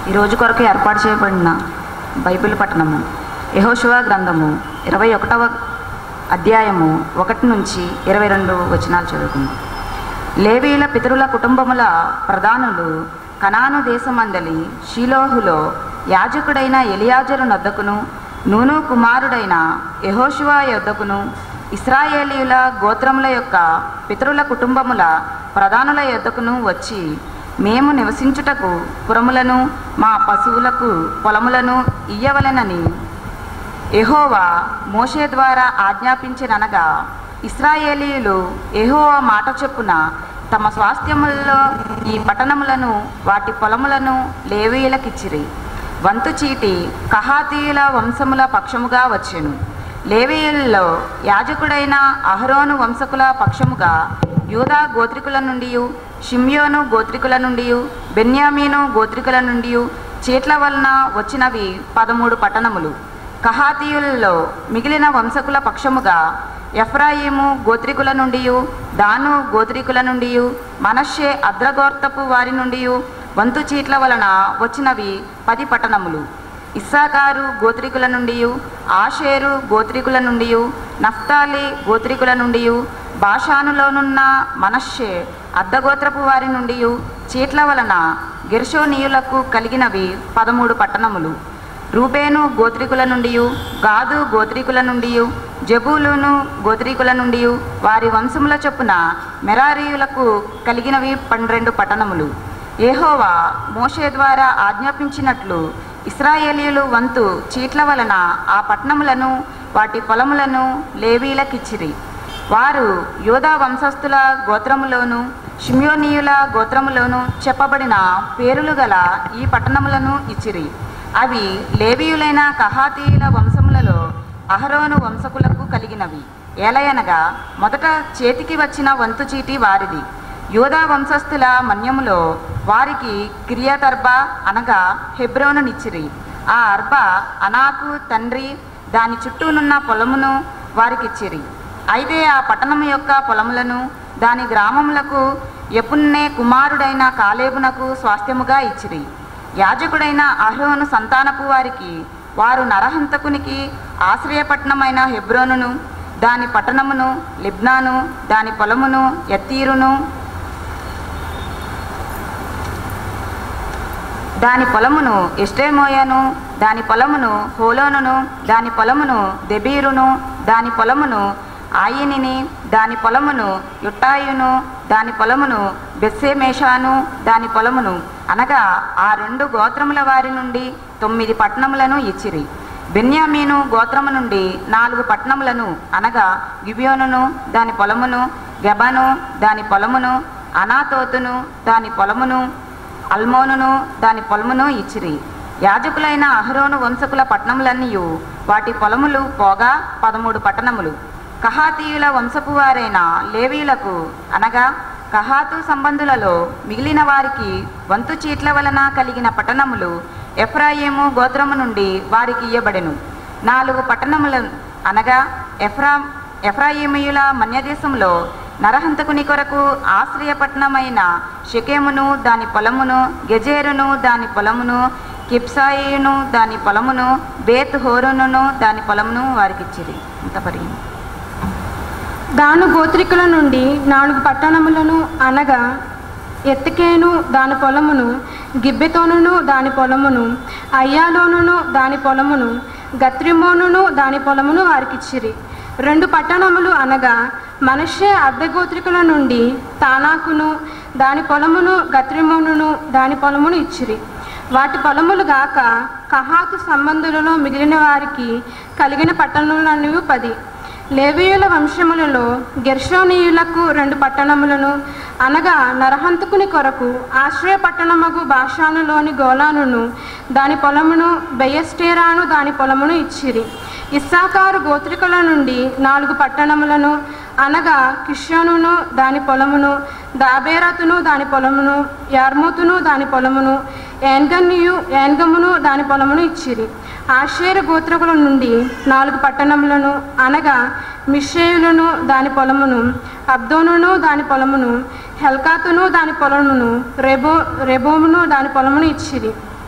ఈ రోజు కొరకు ఏర్పాటు చేయబడిన బైబిల్ పఠనము యెహోషువ గ్రంథము 21వ అధ్యాయము 1 నుంచి 22 వచనాలు చదువుకుందాం. లేవీయుల పితరుల కుటుంబముల ప్రధానులు కనాను దేశమందలి షీలోహులో యాజకుడైన ఎలియాజరు నొద్దకును నూను కుమారుడైన యెహోషువ యొద్దకును ఇశ్రాయేలీయుల గోత్రముల యొక్క పితరుల కుటుంబముల ప్రధానుల యొద్దకును వచ్చి, మేము నివసించుటకు పురములను మా పశువులకు పొలములను ఇయ్యవలెనని యెహోవా మోషే ద్వారా ఆజ్ఞాపించిననగా, ఇశ్రాయేలీయులు యెహోవా మాట చొప్పున తమ స్వాస్థ్యములలో ఈ పట్టణములను వాటి పొలములను లేవీయులకిచ్చిరి. వంతు చీటి కహాతీయుల వంశముల పక్షముగా వచ్చెను. లేవీయులలో యాజకుడైన అహరోను వంశకుల పక్షముగా యూదా గోత్రికుల నుండి, షిమ్యోను గోత్రికుల నుండి, బెన్యామీను గోత్రికుల నుండి చీట్ల వలన వచ్చినవి 13 పట్టణములు. కహాతీయులలో మిగిలిన వంశకుల పక్షముగా ఎఫ్రాయిము గోత్రికుల నుండి, దాను గోత్రికుల నుండి, మనష్షే అద్రగోర్తపు వారి నుండి వంతు చీట్ల వలన వచ్చినవి 10 పట్టణములు. ఇస్సాకారు గోత్రికుల నుండి, ఆషేరు గోత్రికుల నుండి, నఫ్తాలి గోత్రికుల నుండి, బాషానులోనున్న మనష్షే అద్దగోత్రపు వారి నుండి చీట్ల వలన గెర్షోనీయులకు కలిగినవి 13 పట్టణములు. రూబేను గోత్రికుల నుండి, గాదు గోత్రికుల నుండి, జబూలూను గోత్రికుల నుండి వారి వంశముల చొప్పున మెరారీయులకు కలిగినవి 12 పట్టణములు. యెహోవా మోషే ద్వారా ఆజ్ఞాపించినట్లు ఇశ్రాయేలీయులు వంతు చీట్ల వలన ఆ పట్టణములను వాటి పొలములను లేవీయులకిచ్చిరి. వారు యూదా వంశస్థుల గోత్రములోను షిమ్యోనీయుల గోత్రములోను చెప్పబడిన పేరులు గల ఈ పట్టణములను ఇచ్చిరి. అవి లేవీయులైన కహాతీయుల వంశములలో అహరోను వంశకులకు కలిగినవి. ఏలయనగా మొదట చేతికి వచ్చిన వంతు చీటి వారిది. యూదా వంశస్థుల మన్యములో వారికి కిర్యతర్బా అనగా హెబ్రోనునిచ్చిరి. ఆ అర్బా అనాకు తండ్రి దాని చుట్టూనున్న పొలమును వారికిచ్చిరి. అయితే ఆ పట్టణము యొక్క పొలములను దాని గ్రామములకు యెఫున్నె కుమారుడైన కాలేబునకు స్వాస్థ్యముగా ఇచ్చిరి. యాజకుడైన అహరోను సంతానపు వారికి వారు నరహంతకునికి ఆశ్రయపట్నమైన హెబ్రోనును దాని పట్టణమును, లిబ్నాను దాని పొలమును, యత్తీరును దాని పొలమును, ఎష్టేమోయను దాని పొలమును, హోలోనును దాని పొలమును, దెబీరును దాని పొలమును, ఆయినిని దాని పొలమును, యుట్టాయును దాని పొలమును, బెత్షెమెషాను దాని పొలమును అనగా ఆ 2 గోత్రముల వారి నుండి 9 పట్టణములను ఇచ్చిరి. బెన్యామీను గోత్రము నుండి 4 పట్టణములను అనగా గిబియోనును దాని పొలమును, గెబను దాని పొలమును, అనాతోతును దాని పొలమును, అల్మోనును దాని పొలమును ఇచ్చిరి. యాజకులైన అహరోను వంశకుల పట్టణములన్నీ వాటి పొలములు పోగా 13 పట్టణములు. కహాతీయుల వంశపు వారైన లేవీయులకు అనగా కహాతు సంబంధులలో మిగిలిన వారికి వంతు చీట్ల వలన కలిగిన పట్టణములు ఎఫ్రాయిము గోత్రము నుండి వారికి ఇయ్యబడెను. 4 పట్టణములు అనగా ఎఫ్రాయిమీయుల మన్యదేశంలో నరహంతకుని కొరకు ఆశ్రయపట్నమైన షెకెమును దాని పొలమును, గెజేరును దాని పొలమును, కిబ్సాయిను దాని పొలమును, బేత్ హోరోనును దాని పొలమును వారికిచ్చిరి. ఇంతపరిగి దాను గోత్రికుల నుండి 4 పట్టణములను అనగా ఎత్తకేను దాని పొలమును, గిబ్బెతోనును దాని పొలమును, అయ్యాలోనును దాని పొలమును, గత్రిమోనును దాని పొలమును వారికిచ్చిరి. 2 పట్టణములు అనగా మనష్షే అర్ధగోత్రికుల నుండి తానాకును దాని పొలమును, గత్రిమోనును దాని పొలమును ఇచ్చిరి. వాటి పొలములు గాక కహాతు సంబంధులలో మిగిలిన వారికి కలిగిన పట్టణములన్నీ 10. లేవీయుల వంశములలో గెర్షోనీయులకు 2 పట్టణములను అనగా నరహంతకుని కొరకు ఆశ్రయ పట్టణమగు బాషానులోని గోలానును దాని పొలమును, బెయస్టేరాను దాని పొలమును ఇచ్చిరి. ఇస్సాకారు గోత్రికుల నుండి 4 పట్టణములను అనగా కిష్యోనును దాని పొలమును, దాబేరతును దాని పొలమును, యార్మూతును దాని పొలమును, ఏన్గమును దాని పొలమును ఇచ్చిరి. ఆషేరు గోత్రకుల నుండి 4 పట్టణములను అనగా మిషేయులను దాని పొలమును, అబ్దోనును దాని పొలమును, హెల్కాతును దాని పొలమును, రెబోమును దాని పొలమును ఇచ్చిరి.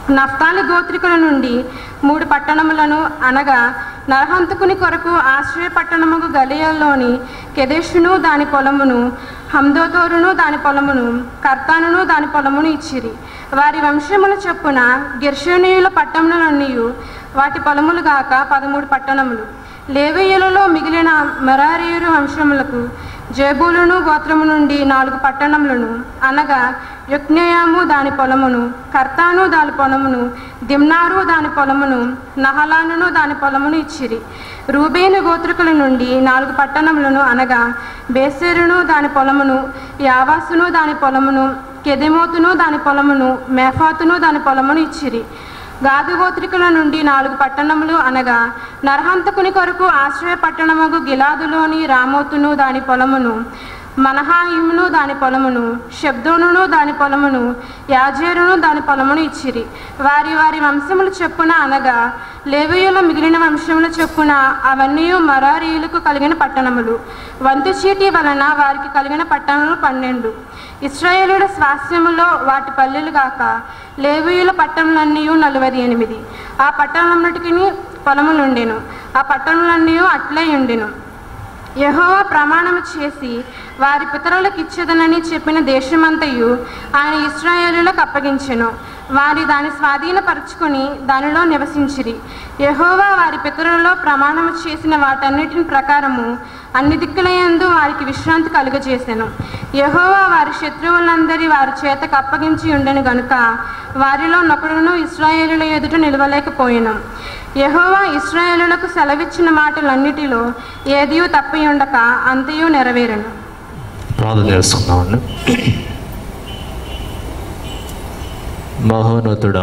నఫ్తాలి గోత్రికుల నుండి 3 పట్టణములను అనగా నరహంతకుని కొరకు ఆశ్రయ పట్టణముకు గలియలోని కెదెషును దాని పొలమును, హమ్దోతోరును దాని పొలమును, కర్తానును దాని పొలమును ఇచ్చిరి. వారి వంశముల చొప్పున గెర్షోనీయుల పట్టణములన్నీ వాటి పొలములు గాక 13 పట్టణములు. లేవీయులలో మిగిలిన మెరారీయుల వంశములకు జేబూలును గోత్రము నుండి 4 పట్టణములను అనగా యొక్నెయాము దాని పొలమును, కర్తాను దాని పొలమును, దిమ్నారు దాని పొలమును, నహలానును దాని పొలమును ఇచ్చిరి. రూబేను గోత్రికుల నుండి 4 పట్టణములను అనగా బేసేరును దాని పొలమును, యావాసును దాని పొలమును, కెదెమోతును దాని పొలమును, మేఫాతును దాని పొలమును ఇచ్చిరి. గాదు గోత్రికుల నుండి 4 పట్టణములు అనగా నరహంతకుని కొరకు ఆశ్రయ పట్టణముగు గిలాదులోని రామోతును దాని పొలమును, మనహాయిమును దాని పొలమును, షెబ్దోనును దాని పొలమును, యాజేరును దాని పొలమును ఇచ్చిరి. వారి వారి వంశముల చొప్పున అనగా లేవీయుల మిగిలిన వంశముల చొప్పున అవన్నీ మెరారీయులకు కలిగిన పట్టణములు. వంతు చీటీ వలన వారికి కలిగిన పట్టణములు 12. ఇశ్రాయేలుల స్వాస్థ్యములో వాటి పల్లెలు గాక లేవీయుల పట్టణములన్నీ 48. ఆ పట్టణములకి పొలములుండెను. ఆ పట్టణములన్నీ అట్లే ఉండెను. యెహోవా ప్రమాణము చేసి వారి పితరులకు ఇచ్చేదనని చెప్పిన దేశమంతయు ఆయన ఇశ్రాయేలులకు అప్పగించెను. వారి దాని స్వాధీనపరుచుకొని దానిలో నివసించిరి. యెహోవా వారి పితరులలో ప్రమాణము చేసిన వాటన్నిటిని ప్రకారము అన్ని దిక్కులయందు వారికి విశ్రాంతి కలుగజేసెను. యెహోవా వారి శత్రువులందరి వారి చేతకు అప్పగించి ఉండెను గనుక వారిలో నొకడును ఇశ్రాయేలుల ఎదుట నిలవలేకపోయెను. యెహోవా ఇశ్రాయేలులకు సెలవిచ్చిన మాటలన్నిటిలో ఏదియూ తప్పి ఉండక అంతయు నెరవేరెను. ప్రార్థన చేసుకుందామండి. మహోన్నతుడా,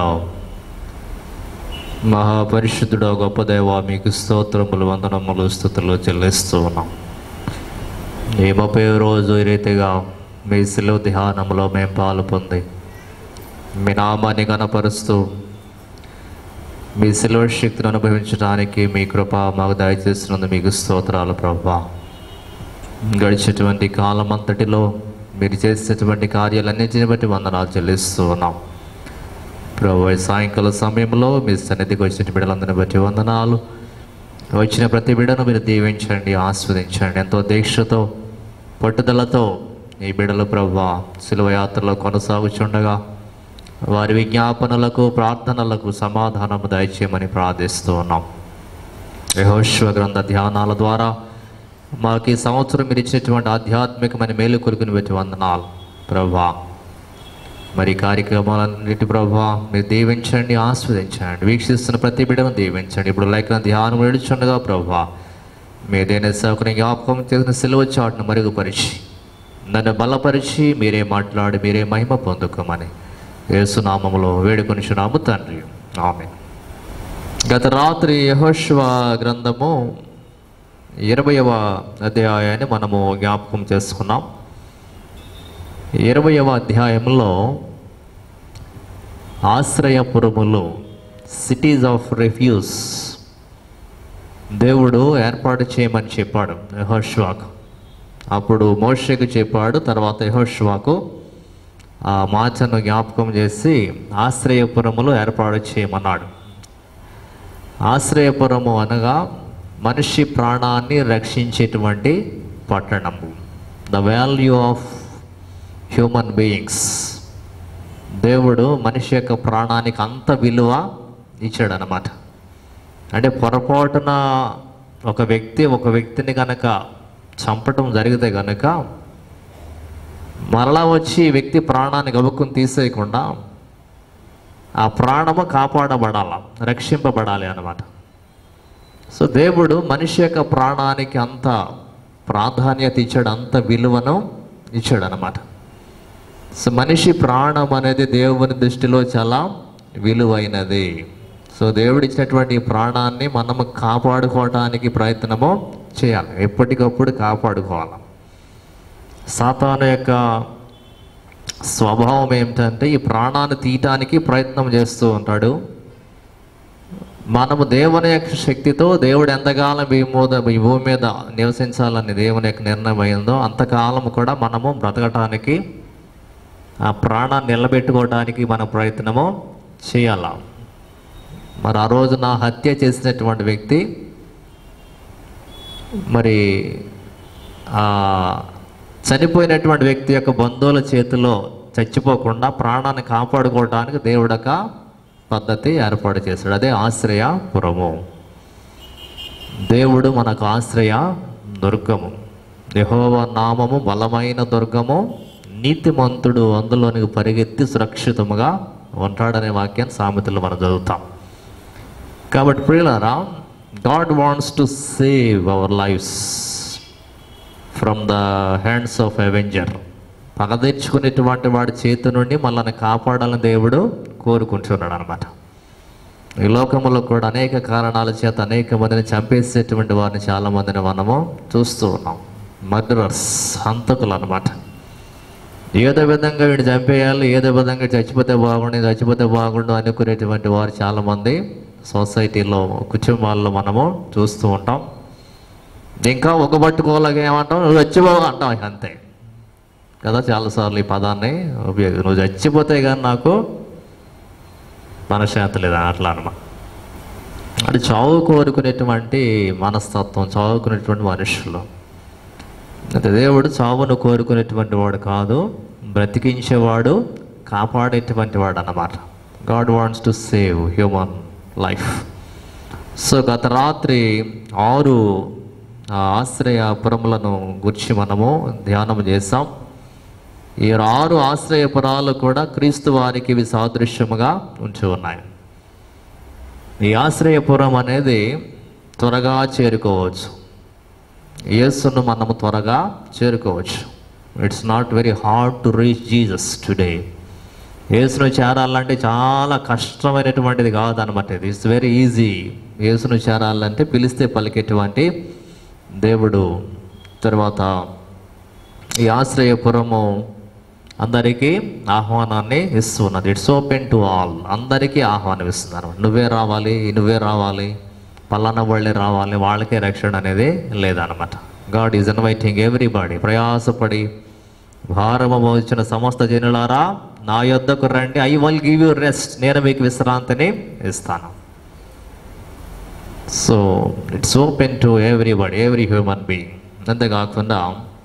మహాపరిశుద్ధుడా, గొప్ప దేవా, మీకు స్తోత్రములు, వందనములు, స్తుతులు చెల్లిస్తూ ఉన్నాం. ఈ 30వ రోజు ఈ రీతిగా మీ శిలువ ధ్యానంలో మేము పాలు పొంది మీ నామాన్ని కనపరుస్తూ మీ శిలువ శక్తిని అనుభవించడానికి మీ కృప మాకు దయచేసినందుకు మీకు స్తోత్రాలు ప్రభువా. గడిచేటువంటి కాలం అంతటిలో మీరు చేసేటువంటి కార్యాలన్నింటిని బట్టి వందనాలు చెల్లిస్తూ ఉన్నాం ప్రభు. సాయంకాల సమయంలో మీ సన్నిధికి వచ్చిన బిడ్డలందరిని బట్టి వందనాలు. వచ్చిన ప్రతి బిడ్డను మీరు దీవించండి, ఆస్వాదించండి. ఎంతో దీక్షతో పట్టుదలతో ఈ బిడ్డలు ప్రభువా శిలువ యాత్రలో కొనసాగుచుండగా వారి విజ్ఞాపనలకు ప్రార్థనలకు సమాధానము దయచేయమని ప్రార్థిస్తూ ఉన్నాం. యెహోషువ గ్రంథ ధ్యానాల ద్వారా మాకు ఈ సంవత్సరం మీరు ఇచ్చినటువంటి ఆధ్యాత్మికమైన మేలు కొలుకుని బట్టి వందనాలు ప్రభువా. మరి కార్యక్రమాలన్నిటి ప్రభువా మీరు దీవించండి, ఆస్వాదించండి. వీక్షిస్తున్న ప్రతి బిడ్డను దీవించండి. ఇప్పుడు లేఖన ధ్యానం ఏడుచుండగా ప్రభువా మీదైన సౌకర్యం జ్ఞాపకం చేసిన సిలువ చాటును మరుగుపరిచి నన్ను బలపరిచి మీరే మాట్లాడి మీరే మహిమ పొందుకోమని యేసునామములో వేడుకొనిచున్నాము తండ్రి, ఆమేన్. గత రాత్రి యెహోషువ గ్రంథము 20వ అధ్యాయాన్ని మనము జ్ఞాపకం చేసుకున్నాం. 20వ అధ్యాయంలో ఆశ్రయపురములు, సిటీస్ ఆఫ్ రిఫ్యూజ్ దేవుడు ఏర్పాటు చేయమని చెప్పాడు యెహోషువకు. అప్పుడు మోషేకు చెప్పాడు, తర్వాత యెహోషువకు ఆ మాటను జ్ఞాపకం చేసి ఆశ్రయపురములు ఏర్పాటు చేయమన్నాడు. ఆశ్రయపురము అనగా మనిషి ప్రాణాన్ని రక్షించేటువంటి పట్టణము, the value of human beings. దేవుడు మనిషి యొక్క ప్రాణానికి అంత విలువ ఇచ్చాడనమాట. అంటే పొరపాటున ఒక వ్యక్తిని కనుక చంపటం జరిగితే కనుక మరలా వచ్చి ఈ వ్యక్తి ప్రాణాన్ని గబుక్కుని తీసేయకుండా ఆ ప్రాణము కాపాడబడాలి, రక్షింపబడాలి అన్నమాట. సో దేవుడు మనిషి యొక్క ప్రాణానికి అంత ప్రాధాన్యత ఇచ్చాడు, అంత విలువను ఇచ్చాడు అన్నమాట. సో మనిషి ప్రాణం అనేది దేవుని దృష్టిలో చాలా విలువైనది. సో దేవుడు ఇచ్చినటువంటి ప్రాణాన్ని మనము కాపాడుకోవడానికి ప్రయత్నము చేయాలి, ఎప్పటికప్పుడు కాపాడుకోవాలి. సాతాను యొక్క స్వభావం ఏమిటంటే ఈ ప్రాణాన్ని తీయటానికి ప్రయత్నం చేస్తూ ఉంటాడు. మనము దేవుని యొక్క శక్తితో దేవుడు ఎంతకాలం ఈ భూమి మీద నివసించాలని దేవుని యొక్క నిర్ణయం అయిందో అంతకాలం కూడా మనము బ్రతకటానికి, ఆ ప్రాణాన్ని నిలబెట్టుకోవడానికి మన ప్రయత్నము చేయాల. మరి ఆ రోజున హత్య చేసినటువంటి వ్యక్తి మరి చనిపోయినటువంటి వ్యక్తి యొక్క బంధువుల చేతిలో చచ్చిపోకుండా ప్రాణాన్ని కాపాడుకోవడానికి దేవుడు ఒక పద్ధతి ఏర్పాటు చేశాడు. అదే ఆశ్రయపురము. దేవుడు మనకు ఆశ్రయ దుర్గము. యెహోవా నామము బలమైన దుర్గము, నీతిమంతుడు అందులోనికి పరిగెత్తి సురక్షితముగా ఉంటాడనే వాక్యాన్ని సామెతలు మనం చదువుతాం. కాబట్టి ప్రియులారా, God wants to save our lives from the hands of avenger. పగ తెచ్చుకునేటువంటి వాడి చేతి నుండి మనల్ని కాపాడాలని దేవుడు కోరుకుంటున్నాడు అనమాట. ఈ లోకంలో కూడా అనేక కారణాల చేత అనేక మందిని చంపేసేటువంటి వారిని చాలామందిని మనము చూస్తూ ఉన్నాం. మర్డరర్స్, హంతకులు అనమాట. ఏదో విధంగా వీడు చంపేయాలి, ఏదో విధంగా చచ్చిపోతే బాగుండు అనుకునేటువంటి వారు చాలామంది సొసైటీలో, కుటుంబాల్లో మనము చూస్తూ ఉంటాం. ఇంకా ఒక పట్టుకోలేక ఏమంటాం, నువ్వు చచ్చిపోవు అంటాం, అంతే కదా. చాలాసార్లు ఈ పదాన్ని నువ్వు చచ్చిపోతే కానీ నాకు మనశ్శాంతి లేదా అట్లా అనమాట. అంటే చావు కోరుకునేటువంటి మనస్తత్వం, చావుకునేటువంటి మనుషులు. అయితే దేవుడు చావును కోరుకునేటువంటి వాడు కాదు, బ్రతికించేవాడు, కాపాడేటువంటి వాడు అన్నమాట. God wants to save human life. So గత రాత్రి 6 ఆశ్రయపురములను గురించి మనము ధ్యానం చేసాం. ఈ 6 ఆశ్రయపురాలు కూడా క్రీస్తు వారికి ఇవి సాదృశ్యముగా ఉంచి ఉన్నాయి. ఈ ఆశ్రయపురం అనేది త్వరగా చేరుకోవచ్చు. యేసును మనము త్వరగా చేరుకోవచ్చు. It's not very hard to reach Jesus today. యేసును చేరాలంటే చాలా కష్టమైనటువంటిది కాదనమాట. It's very easy. యేసును చేరాలంటే పిలిస్తే పలికేటువంటి దేవుడు. తర్వాత ఈ ఆశ్రయపురము అందరికీ ఆహ్వానాన్ని ఇస్తున్నది. It's open to all. అందరికీ ఆహ్వానం ఇస్తున్నారు. నువ్వే రావాలి, పలానా వాళ్ళే రావాలి, వాళ్ళకే రక్షణ అనేది లేదనమాట. God is inviting everybody. ప్రయాసపడి భారము మోచిన సమస్త జనులారా నా యొద్దకు రండి, I will give you rest. నేను మీకు విశ్రాంతిని ఇస్తాను. So it's open to everybody, every human being. అంతేకాకుండా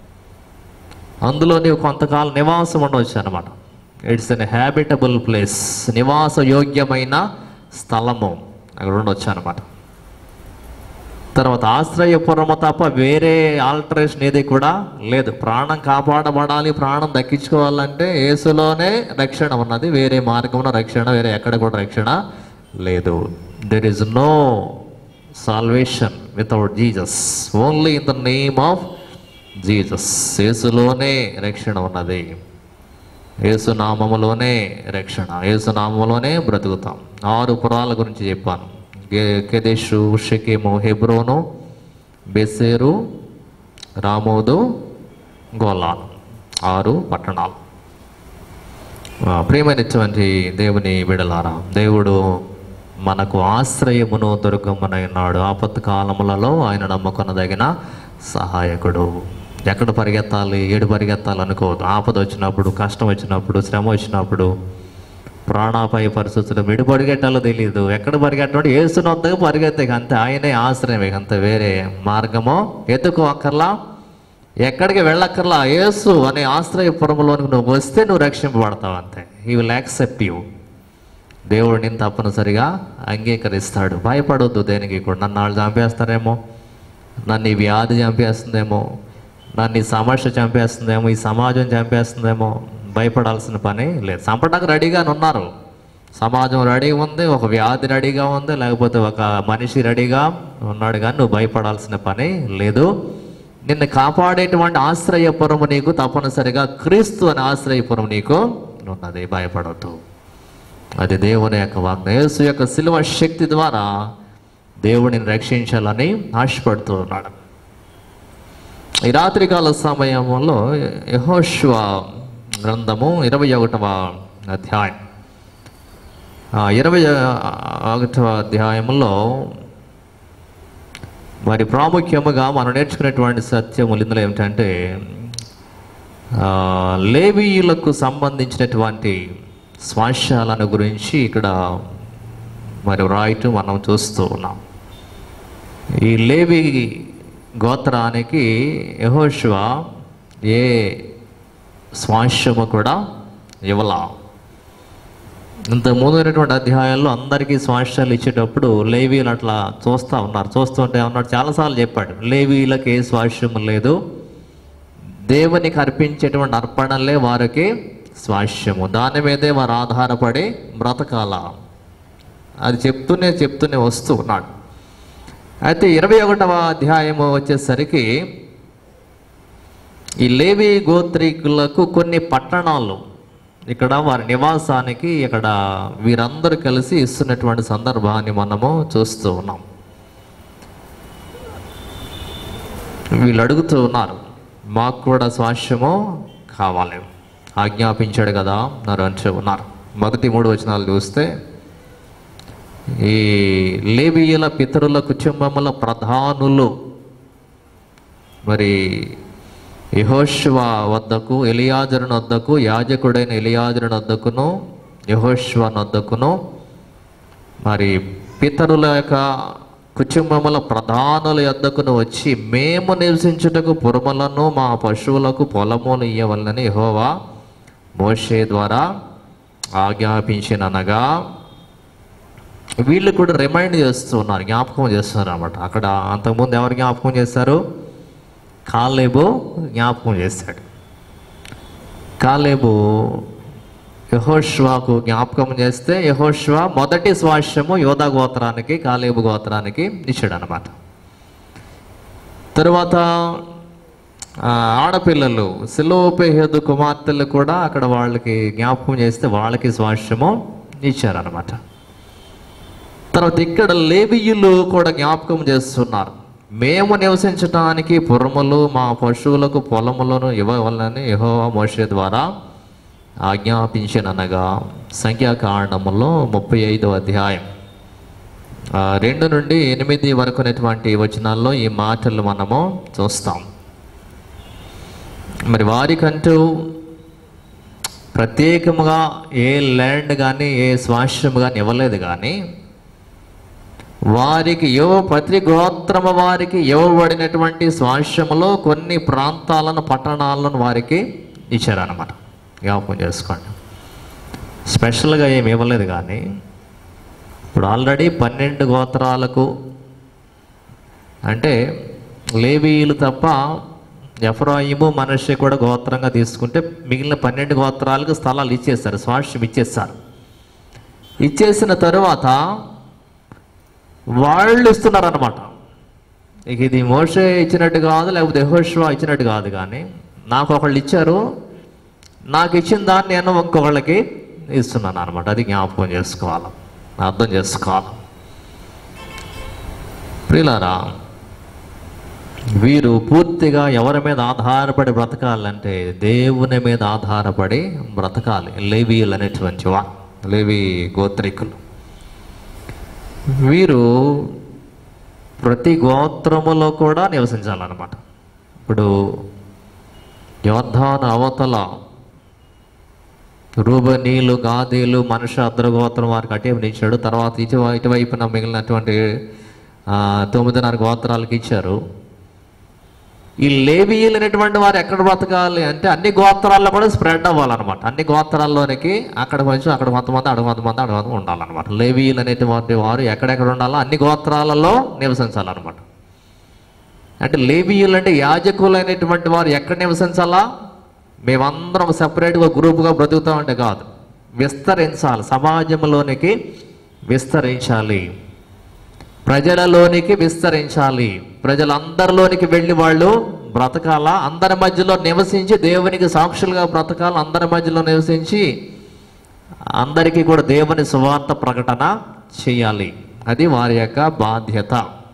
అందులో నీవు కొంతకాలం నివాసం ఉండవచ్చు అనమాట. It's an habitable place. నివాస యోగ్యమైన స్థలము అక్కడ ఉండవచ్చు అనమాట. తర్వాత ఆశ్రయపురము తప్ప వేరే ఆల్టరేషన్ ఏది కూడా లేదు. ప్రాణం కాపాడబడాలి, ప్రాణం దక్కించుకోవాలంటే యేసులోనే రక్షణ ఉన్నది. వేరే మార్గంలో రక్షణ, వేరే ఎక్కడ కూడా రక్షణ లేదు. There is no salvation without Jesus, only in the name of Jesus. యేసులోనే రక్షణ ఉన్నది. యేసునామములోనే రక్షణ, యేసునామములోనే బ్రతుకుతాం. 6 పురాల గురించి చెప్పాను. కెదెషు, షెకెము, హెబ్రోను, బెసేరు, రామోదు, గోలాను. 6 పట్టణాలు. ప్రియమైనటువంటి దేవుని బిడ్డలారా, దేవుడు మనకు ఆశ్రయమును దుర్గమునైనాడు. ఆపత్తు కాలములలో ఆయన నమ్ముకొనదగిన సహాయకుడు. ఎక్కడ పరిగెత్తాలి, ఏడు పరిగెత్తాలి అనుకోవద్దు. ఆపద వచ్చినప్పుడు, కష్టం వచ్చినప్పుడు, శ్రమ వచ్చినప్పుడు, ప్రాణాపాయ పరిస్థితులు ఎడు పరిగెట్టాలో తెలియదు. ఎక్కడ పరిగెట్టాడు, యేసునొద్దకు పరిగెత్తే అంతే. ఆయనే ఆశ్రయం, అంతే. వేరే మార్గమో ఎత్తుకో అక్కర్లా, ఎక్కడికి వెళ్ళక్కర్లా. యేసు అనే ఆశ్రయపురంలోనికి నువ్వు వస్తే నువ్వు రక్షింపబడతావు, అంతే. He will accept you. దేవుడు నేను తప్పనిసరిగా అంగీకరిస్తాడు. భయపడొద్దు దేనికి కూడా. నన్ను వాళ్ళు చంపేస్తారేమో, నన్ను ఈ వ్యాధి చంపేస్తుందేమో, నన్ను ఈ సమస్య చంపేస్తుందేమో, ఈ సమాజం చంపేస్తుందేమో, భయపడాల్సిన పని లేదు. చంపడానికి రెడీగానే ఉన్నారు. సమాజం రెడీ ఉంది, ఒక వ్యాధి రెడీగా ఉంది, లేకపోతే ఒక మనిషి రెడీగా ఉన్నాడు, కానీ నువ్వు భయపడాల్సిన పని లేదు. నిన్ను కాపాడేటువంటి ఆశ్రయపురము నీకు తప్పనిసరిగా క్రీస్తు అనే ఆశ్రయపురం నీకు ఉన్నది. భయపడద్దు. అది దేవుని యొక్క వాగ్దానం. యేసు యొక్క శిలువ శక్తి ద్వారా దేవుడిని రక్షించాలని ఆశపడుతూ ఉన్నాడు. ఈ రాత్రికాల సమయంలో యెహోషువ గ్రంథము 21వ అధ్యాయం, 21వ అధ్యాయంలో మరి ప్రాముఖ్యముగా మనం నేర్చుకునేటువంటి సత్యములు ఇందులో ఏమిటంటే, లేవీయులకు సంబంధించినటువంటి స్వాస్థ్యాలను గురించి ఇక్కడ మరి రాయటం మనం చూస్తూ ఉన్నాం. ఈ లేవి గోత్రానికి యెహోషువ ఏ స్వాస్థ్యము కూడా ఇవ్వలా. ఇంత ముందున్నటువంటి అధ్యాయాల్లో అందరికీ స్వాస్థ్యాలు ఇచ్చేటప్పుడు లేవీలు అట్లా చూస్తుంటే అన్నాడు, చాలాసార్లు చెప్పాడు, లేవీలకు ఏ స్వాస్థ్యము లేదు, దేవునికి అర్పించేటువంటి అర్పణలే వారికి స్వాస్థ్యము, దాని మీదే వారు ఆధారపడి బ్రతకాల. అది చెప్తూనే వస్తూ ఉన్నాడు. అయితే 21వ అధ్యాయము వచ్చేసరికి ఈ లేవి గోత్రీకులకు కొన్ని పట్టణాలు ఇక్కడ వారి నివాసానికి ఇక్కడ వీరందరూ కలిసి ఇస్తున్నటువంటి సందర్భాన్ని మనము చూస్తూ ఉన్నాం. వీళ్ళు అడుగుతూ ఉన్నారు, మాకు కూడా స్వాస్థ్యము కావాలి, ఆజ్ఞాపించాడు కదా అన్నారు అంటూ ఉన్నారు. మొదటి 3 వచనాలు చూస్తే, ఈ లేవీయుల పితరుల కుటుంబముల ప్రధానులు మరి యెహోషువ వద్దకు, ఎలియాజరుని వద్దకు, యాజకుడైన ఎలియాజరుని వద్దకును, యెహోషువ వద్దకును, మరి పితరుల యొక్క కుటుంబముల ప్రధానుల యొద్దకును వచ్చి, మేము నివసించుటకు పురములను మా పశువులకు పొలములు ఇయ్యవలనని యెహోవా మోషే ద్వారా ఆజ్ఞాపించిననగా, వీళ్ళు కూడా రిమైండ్ చేస్తున్నారు, జ్ఞాపకం చేస్తున్నారు అన్నమాట. అక్కడ అంతకుముందు ఎవరు జ్ఞాపకం చేశారు? కాలేబు జ్ఞాపకం చేశాడు. కాలేబు యెహోషువకు జ్ఞాపకం చేస్తే యెహోషువ మొదటి స్వాస్థ్యము యోధా గోత్రానికి, కాలేబు గోత్రానికి ఇచ్చాడు అన్నమాట. తరువాత ఆడపిల్లలు సెలోపెహేదు కుమార్తెలు కూడా అక్కడ వాళ్ళకి జ్ఞాపకం చేస్తే వాళ్ళకి స్వాస్థ్యము ఇచ్చారన్నమాట. తర్వాత ఇక్కడ లేవీయులు కూడా జ్ఞాపకం చేస్తున్నారు, మేము నివసించడానికి పురములు మా పశువులకు పొలములను ఇవ్వవలనని యెహోవా మోషే ద్వారా ఆజ్ఞాపించిననగా. సంఖ్యాకాండములో 35వ అధ్యాయం 2 నుండి 8 వరకు ఉన్నటువంటి వచనాల్లో ఈ మాటలు మనము చూస్తాం. మరి వారికంటూ ప్రత్యేకముగా ఏ ల్యాండ్ కానీ ఏ స్వాస్థ్యం కానీ ఇవ్వలేదు, కానీ వారికి ప్రతి గోత్రము వారికి ఇవ్వబడినటువంటి స్వాస్థ్యములో కొన్ని ప్రాంతాలను, పట్టణాలను వారికి ఇచ్చారన్నమాట. జ్ఞాపకం చేసుకోండి. స్పెషల్గా ఏమి ఇవ్వలేదు, కానీ ఇప్పుడు ఆల్రెడీ 12 గోత్రాలకు, అంటే లేవీయులు తప్ప ఎఫ్రాయిము, మనష్షే కూడా గోత్రంగా తీసుకుంటే మిగిలిన 12 గోత్రాలకు స్థలాలు ఇచ్చేస్తారు, స్వాస్థ్యం ఇచ్చేస్తారు. ఇచ్చేసిన తరువాత వాళ్ళు ఇస్తున్నారన్నమాట. ఇక ఇది మోషే ఇచ్చినట్టు కాదు, లేకపోతే యెహోషువ ఇచ్చినట్టు కాదు, కానీ నాకు ఒకళ్ళు ఇచ్చారు, నాకు ఇచ్చిన దాన్ని నేను ఇంకొకళ్ళకి ఇస్తున్నాను అనమాట. అది జ్ఞాపకం చేసుకోవాలి, అర్థం చేసుకోవాలి. ప్రియులారా, వీరు పూర్తిగా ఎవరి మీద ఆధారపడి బ్రతకాలంటే దేవుని మీద ఆధారపడి బ్రతకాలి. లేవీయులు అనేటువంటి లేవీ గోత్రికులు వీరు ప్రతి గోత్రములో కూడా నివసించాలన్నమాట. ఇప్పుడు యోర్దాను అవతల రూబనీలు, గాదీలు, మనష్షే అర్థగోత్రం వారికి అటేమిచ్చాడు. తర్వాత ఇటువైపున మిగిలినటువంటి 9.5 గోత్రాలకు ఇచ్చారు. ఈ లేవీయులు అనేటువంటి వారు ఎక్కడ బ్రతకాలి అంటే అన్ని గోత్రాల్లో కూడా స్ప్రెడ్ అవ్వాలన్నమాట. అన్ని గోత్రాల్లోనికి అక్కడ కొంచెం, అక్కడ కొంతమంది, అక్కడ కొంతమంది, అక్కడ కొంతమంది ఉండాలన్నమాట. లేవీయులు అనేటువంటి వారు ఎక్కడెక్కడ ఉండాలో అన్ని గోత్రాలలో నివసించాలన్నమాట. అంటే లేవీయులు అంటే యాజకులు అనేటువంటి వారు ఎక్కడ నివసించాలా? మేమందరం సపరేట్గా గ్రూప్గా బ్రతుకుతామంటే కాదు, విస్తరించాలి, సమాజంలోనికి విస్తరించాలి, ప్రజలలోనికి విస్తరించాలి, ప్రజలందరిలోనికి వెళ్ళి వాళ్ళు బ్రతకాలా, అందరి మధ్యలో నివసించి దేవునికి సాక్షులుగా బ్రతకాలి, అందరి మధ్యలో నివసించి అందరికీ కూడా దేవుని సువార్త ప్రకటన చేయాలి. అది వారి యొక్క బాధ్యత.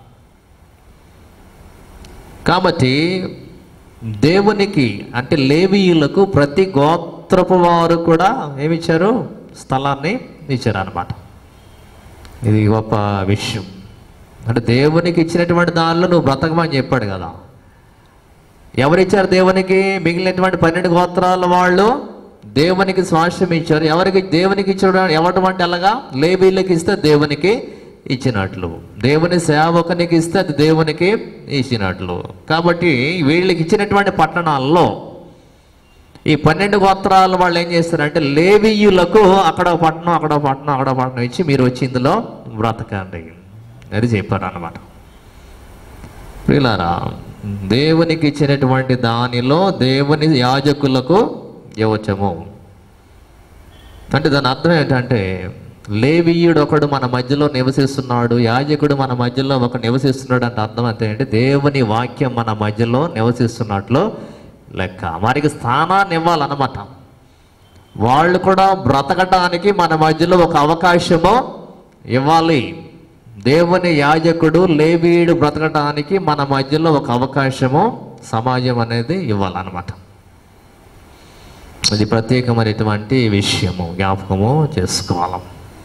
కాబట్టి దేవునికి అంటే లేవీయులకు ప్రతి గోత్రపు వారు కూడా ఏమిచ్చారు? స్థలాన్ని ఇచ్చారు అన్నమాట. ఇది గొప్ప విషయం. అంటే దేవునికి ఇచ్చినటువంటి దానిలో నువ్వు బ్రతకమని చెప్పాడు కదా. ఎవరిచ్చారు దేవునికి? మిగిలినటువంటి 12 గోత్రాల వాళ్ళు దేవునికి స్వాస్థ్యం ఇచ్చారు. ఎవరికి దేవునికి ఇచ్చాడు? ఎవడం అంటే అలాగా లేవీళ్ళకి ఇస్తే దేవునికి ఇచ్చినట్లు, దేవుని సేవకునికి ఇస్తే అది దేవునికి ఇచ్చినట్లు. కాబట్టి వీళ్ళకి ఇచ్చినటువంటి పట్టణాల్లో ఈ 12 గోత్రాలు వాళ్ళు ఏం చేస్తారంటే లేవీయులకు అక్కడ పట్టణం అక్కడ పట్టణం అక్కడ పట్టణం ఇచ్చి మీరు వచ్చి ఇందులో బ్రతకండి అది చెప్పారు అన్నమాట. ప్రియులారా, దేవునికి ఇచ్చినటువంటి దానిలో దేవుని యాజకులకు ఇవ్వచము అంటే దాని అర్థం ఏంటంటే లేవీయుడు ఒకడు మన మధ్యలో నివసిస్తున్నాడు, యాజకుడు మన మధ్యలో ఒక నివసిస్తున్నాడు అంటే అర్థం అంతే అంటే దేవుని వాక్యం మన మధ్యలో నివసిస్తున్నట్లు లెక్క. వారికి స్థానాన్ని ఇవ్వాలన్నమాట. వాళ్ళు కూడా బ్రతకటానికి మన మధ్యలో ఒక అవకాశము ఇవ్వాలి. దేవుని యాజకుడు లేవీయుడు బ్రతకటానికి మన మధ్యలో ఒక అవకాశము సమాజం అనేది ఇవ్వాలన్నమాట. అది ప్రత్యేకమైనటువంటి విషయము, జ్ఞాపకము చేసుకోవాలి.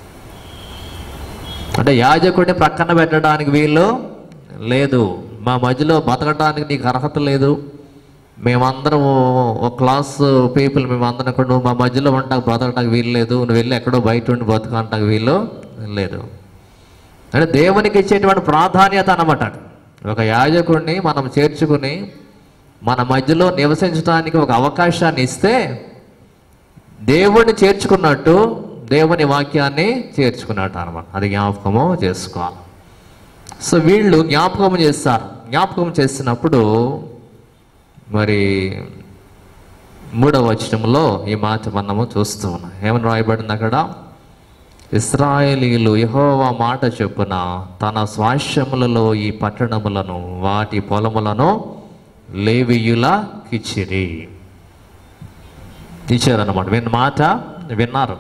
అంటే యాజకుడిని ప్రక్కన పెట్టడానికి వీళ్ళు లేదు, మా మధ్యలో బతకడానికి నీకు అర్హత లేదు, మేమందరం ఒక క్లాస్ పీపుల్, మేమందరం కూడా నువ్వు మా మధ్యలో ఉంటాకు బ్రతకటానికి వీలు లేదు, నువ్వు వెళ్ళి ఎక్కడో బయట ఉండి బతకటానికి వీలు లేదు. అంటే దేవునికి ఇచ్చేటువంటి ప్రాధాన్యత అన్నమాట. ఒక యాజకుడిని మనం చేర్చుకుని మన మధ్యలో నివసించడానికి ఒక అవకాశాన్ని ఇస్తే దేవుడిని చేర్చుకున్నట్టు దేవుని వాక్యాన్ని చేర్చుకున్నట్టు అనమాట. అది జ్ఞాపకము చేసుకోవాలి. సో వీళ్ళు జ్ఞాపకం చేస్తారు. జ్ఞాపకం చేసినప్పుడు మరి 3వ వచనంలో ఈ మాట మనము చూస్తూ ఉన్నాం. ఏమని రాయబడింది అక్కడ? ఇశ్రాయేలీయులు యెహోవా మాట చొప్పున తన స్వాస్థ్యములలో ఈ పట్టణములను వాటి పొలములను లేవీయులకిచ్చిరి. ఇచ్చారన్నమాట. మాట విన్నారు.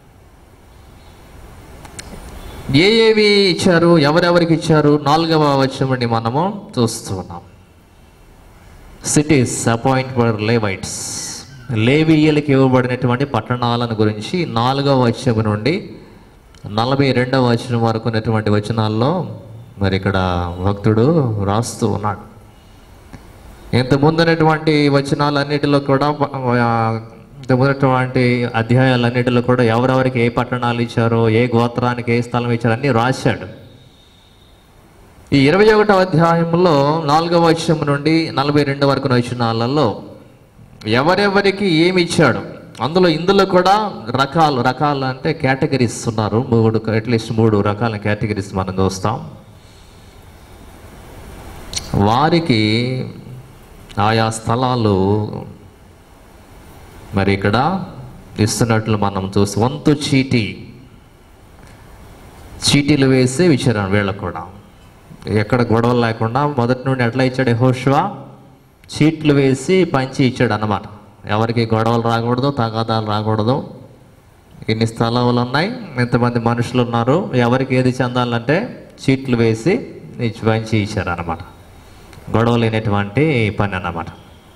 ఏవి ఇచ్చారు, ఎవరెవరికి ఇచ్చారు? 4వ వచనం నుండి మనము చూస్తూ ఉన్నాం. సిటీస్ అపాయింట్ ఫర్ లేవైట్స్, లేవీయులకు ఇవ్వబడినటువంటి పట్టణాలను గురించి 4వ వచనం నుండి 42వ వచనం వరకు ఉన్నటువంటి వచనాల్లో మరి ఇక్కడ భక్తుడు రాస్తూ ఉన్నాడు. ఇంత ముందున్నటువంటి వచనాలన్నిటిలో కూడా, ఇంత ముందున్నటువంటి అధ్యాయాలన్నిటిలో కూడా ఎవరెవరికి ఏ పట్టణాలు ఇచ్చారో, ఏ గోత్రానికి ఏ స్థలం ఇచ్చారో అన్నీ రాశాడు. ఈ 21వ అధ్యాయంలో 4వ వచనం నుండి 42 వరకు వచనాలలో ఎవరెవరికి ఏమి ఇచ్చాడు, ఇందులో కూడా రకాలు అంటే కేటగిరీస్ ఉన్నారు. అట్లీస్ట్ 3 రకాల కేటగిరీస్ మనం చూస్తాం. వారికి ఆయా స్థలాలు మరి ఇక్కడ ఇస్తున్నట్లు మనం చూస్తాం. వంతు చీటీలు వేసి ఇచ్చారు వీళ్ళకు కూడా. ఎక్కడ గొడవలు లేకుండా మొదటి నుండి ఎట్లా ఇచ్చాడు యెహోషువ? చీట్లు వేసి పంచి ఇచ్చాడు అన్నమాట. ఎవరికి గొడవలు రాకూడదు, తగాదాలు రాకూడదు. ఇన్ని స్థలాలు ఉన్నాయి, ఎంతమంది మనుషులు ఉన్నారు, ఎవరికి ఏది చెందాలంటే చీట్లు వేసి పంచి ఇచ్చారు అన్నమాట. గొడవ లేనటువంటి పని అన్నమాట.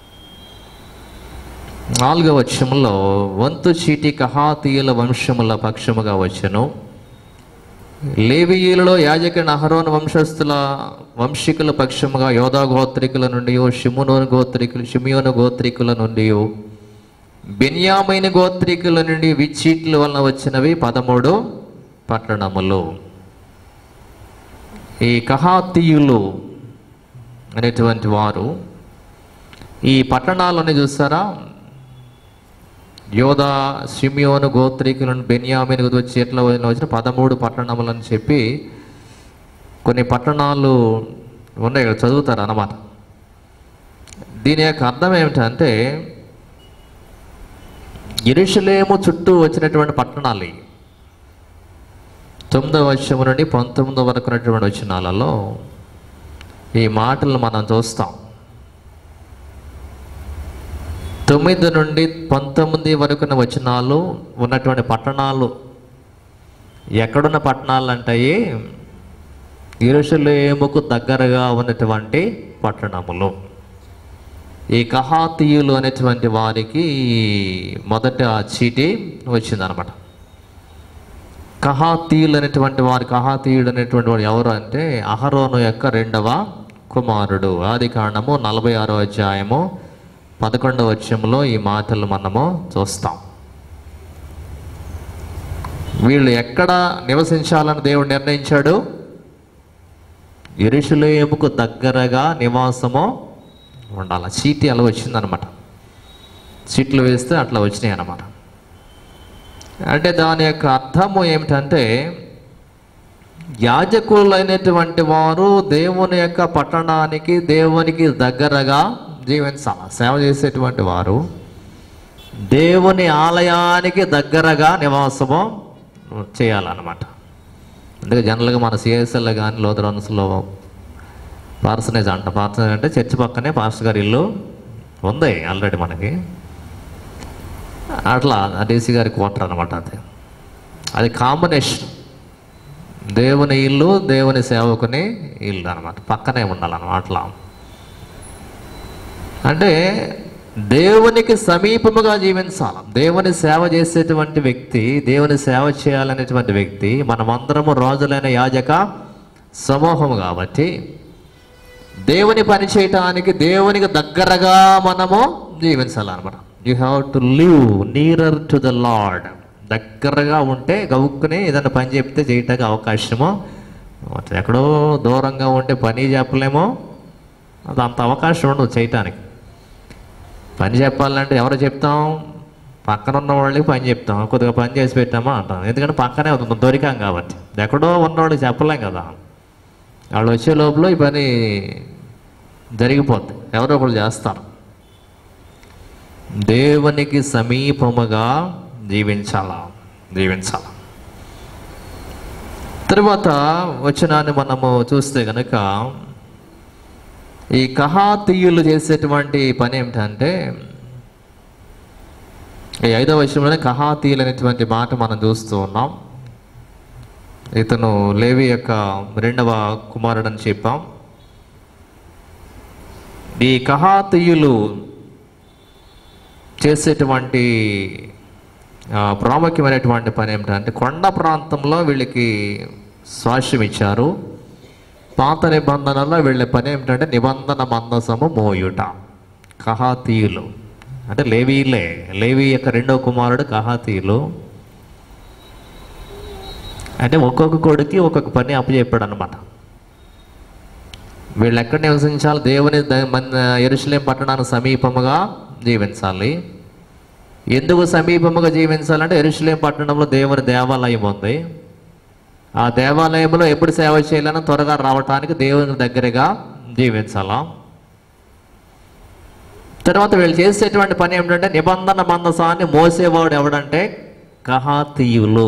4వ వచనంలో వంతు చీటి కహాతీయుల వంశముల పక్షముగా వచ్చెను. లేవీయులలో యాజకుని అహరోను వంశికుల పక్షముగా యోధా గోత్రికుల నుండి, షిమియోను గోత్రికుల నుండి, బెన్యామీను గోత్రికుల నుండి విచ్చీట్ల వలన వచ్చినవి 13 పట్టణములు. ఈ కహాతీయులు అనేటువంటి వారు ఈ పట్టణాలని చూస్తారా? యోధా, షిమియోను గోత్రికులను, బెన్యామీను వచ్చి ఎట్లా వచ్చిన 13 పట్టణములని చెప్పి కొన్ని పట్టణాలు ఉన్నాయి, చదువుతారు అన్నమాట. దీని యొక్క అర్థం ఏమిటంటే యెరూషలేము చుట్టూ వచ్చినటువంటి పట్టణాలు. 9వ వచనం నుండి 19 వరకు ఉన్నటువంటి వచనాలలో ఈ మాటలు మనం చూస్తాం. 9 నుండి 19 వరకున్న వచనాలు ఉన్నటువంటి పట్టణాలు ఎక్కడున్న పట్టణాలు అంటాయి? యెరూషలేముకు దగ్గరగా ఉన్నటువంటి పట్టణములు. ఈ కహాతీయులు అనేటువంటి వారికి మొదట చీటీ వచ్చిందనమాట. కహాతీయులు అనేటువంటి వారు, కహాతీయుడు అనేటువంటి వాడు ఎవరు అంటే అహరోను యొక్క 2వ కుమారుడు. ఆదికాండము 46వ అధ్యాయము 11వ వచనంలో ఈ మాటలు మనము చూస్తాం. వీళ్ళు ఎక్కడ నివసించాలని దేవుడు నిర్ణయించాడు? యెరూషలేముకు దగ్గరగా నివాసము ఉండాలి. చీటీ అలా వచ్చిందనమాట. చీట్లు వేస్తే అట్లా వచ్చినాయి అన్నమాట. అంటే దాని యొక్క అర్థము ఏమిటంటే, యాజకులైనటువంటి వారు దేవుని యొక్క పట్టణానికి, దేవునికి దగ్గరగా జీవించాలి. సేవ చేసేటువంటి వారు దేవుని ఆలయానికి దగ్గరగా నివాసము చేయాలన్నమాట. అందుకే జనరల్గా మన సిఎస్ఎల్లో కానీ లోదరన్స్లో పార్సనేజ్ పార్సనేజ్ అంటే చర్చి పక్కనే పాస్టర్ గారి ఇల్లు ఉంది ఆల్రెడీ మనకి. అట్లా డీసీ గారి క్వార్టర్ అనమాట. అది కాంబినేషన్. దేవుని ఇల్లు, దేవుని సేవకుని ఇల్లు అనమాట, పక్కనే ఉండాలన్నమాట. అట్లా అంటే దేవునికి సమీపముగా జీవించాలి. దేవుని సేవ చేసేటువంటి వ్యక్తి, దేవుని సేవ చేయాలనేటువంటి వ్యక్తి, మనమందరము రాజులైన యాజక సమూహము కాబట్టి దేవుని పని చేయటానికి దేవునికి దగ్గరగా మనము జీవించాలన్నమాట. You have to live nearer to the Lord. దగ్గరగా ఉంటే గవుక్కుని ఏదైనా పని చెప్తే చేయటానికి అవకాశము. ఎక్కడో దూరంగా ఉంటే పని చెప్పలేమో, అది అంత అవకాశం ఉండదు చేయటానికి. పని చెప్పాలంటే ఎవరు చెప్తాం? పక్కన ఉన్న వాళ్ళకి పని చెప్తాం, కొద్దిగా పని చేసి పెట్టామా అంటాం. ఎందుకంటే పక్కనే దొరికాం కాబట్టి. ఎక్కడో ఉన్నవాళ్ళకి చెప్పలేం కదా. వాళ్ళు వచ్చే లోపల ఈ పని జరిగిపోద్ది, ఎవరో ఒకరు చేస్తారు. దేవునికి సమీపముగా జీవించాల. తర్వాత వచనాన్ని మనము చూస్తే కనుక, ఈ కహాతీయులు చేసేటువంటి పని ఏమిటంటే, ఈ 5వ వచనంలోనే కహాతీయులు అనేటువంటి మాట మనం చూస్తూ ఉన్నాం. ఇతను లేవి యొక్క 2వ కుమారుడు అని చెప్పాం. ఈ కహాతీయులు చేసేటువంటి ప్రాముఖ్యమైనటువంటి పని ఏమిటంటే, కొండ ప్రాంతంలో వీళ్ళకి స్వాస్థ్యం ఇచ్చారు. పాత నిబంధనలో వీళ్ళ పని ఏమిటంటే నిబంధన మందసము మోయుట. కహాతీయులు అంటే లేవీలే. లేవి యొక్క 2వ కుమారుడు కహాతీయులు. అంటే ఒక్కొక్క కొడుకి ఒక్కొక్క పని అప్పచెప్పాడు అనమాట. వీళ్ళు ఎక్కడ నివసించాలి? దేవుని యెరూషలేము పట్టణానికి సమీపముగా జీవించాలి. ఎందుకు సమీపముగా జీవించాలంటే, యెరూషలేము పట్టణంలో దేవుని దేవాలయం ఉంది. ఆ దేవాలయంలో ఎప్పుడు సేవ చేయాలన్నా త్వరగా రావటానికి దేవుని దగ్గరగా జీవించాలా. తర్వాత వీళ్ళు చేసేటువంటి పని ఏమిటంటే, నిబంధన మందసాన్ని మోసేవాడు ఎవడంటే కహాతీయులు.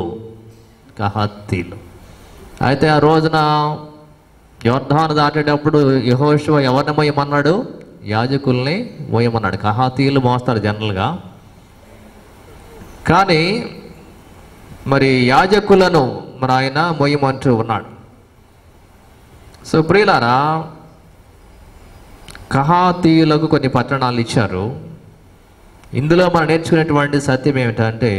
అయితే ఆ రోజున యోర్దాను దాటేటప్పుడు యెహోషువ ఎవరిని మోయమన్నాడు? యాజకుల్ని మోయమన్నాడు. కహాతీయులు మోస్తాడు జనరల్గా, కానీ మరి యాజకులను మరి ఆయన మోయమంటూ ఉన్నాడు. సో ప్రియులారా, కహాతీయులకు కొన్ని పట్టణాలు ఇచ్చారు. ఇందులో మనం నేర్చుకునేటువంటి సత్యం ఏమిటంటే,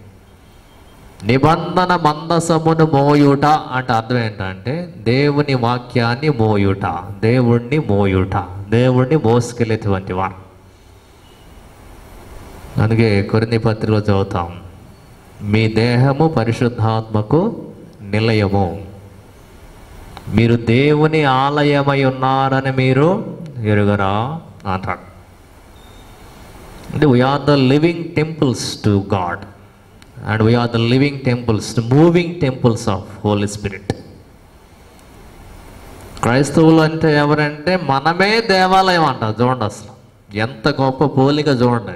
నిబంధన మందసమును మోయుట అంటే అర్థం ఏంటంటే దేవుని వాక్యాన్ని మోయుట, దేవుణ్ణి మోయుట, దేవుణ్ణి మోసుకెళ్ళేటువంటి వారు. అందుకే కొరింథీ పత్రికలో చదువుతాం, మీ దేహము పరిశుద్ధాత్మకు నిలయము, మీరు దేవుని ఆలయమై ఉన్నారని మీరు ఎరుగరా అంటాడు. అంటే we are the living temples to God and we are the living temples, moving temples of holy spirit. క్రైస్తవులు అంటే ఎవరంటే మనమే దేవాలయం అంటారు. చూడండి అసలు ఎంత గొప్ప పోలిక చూడండి.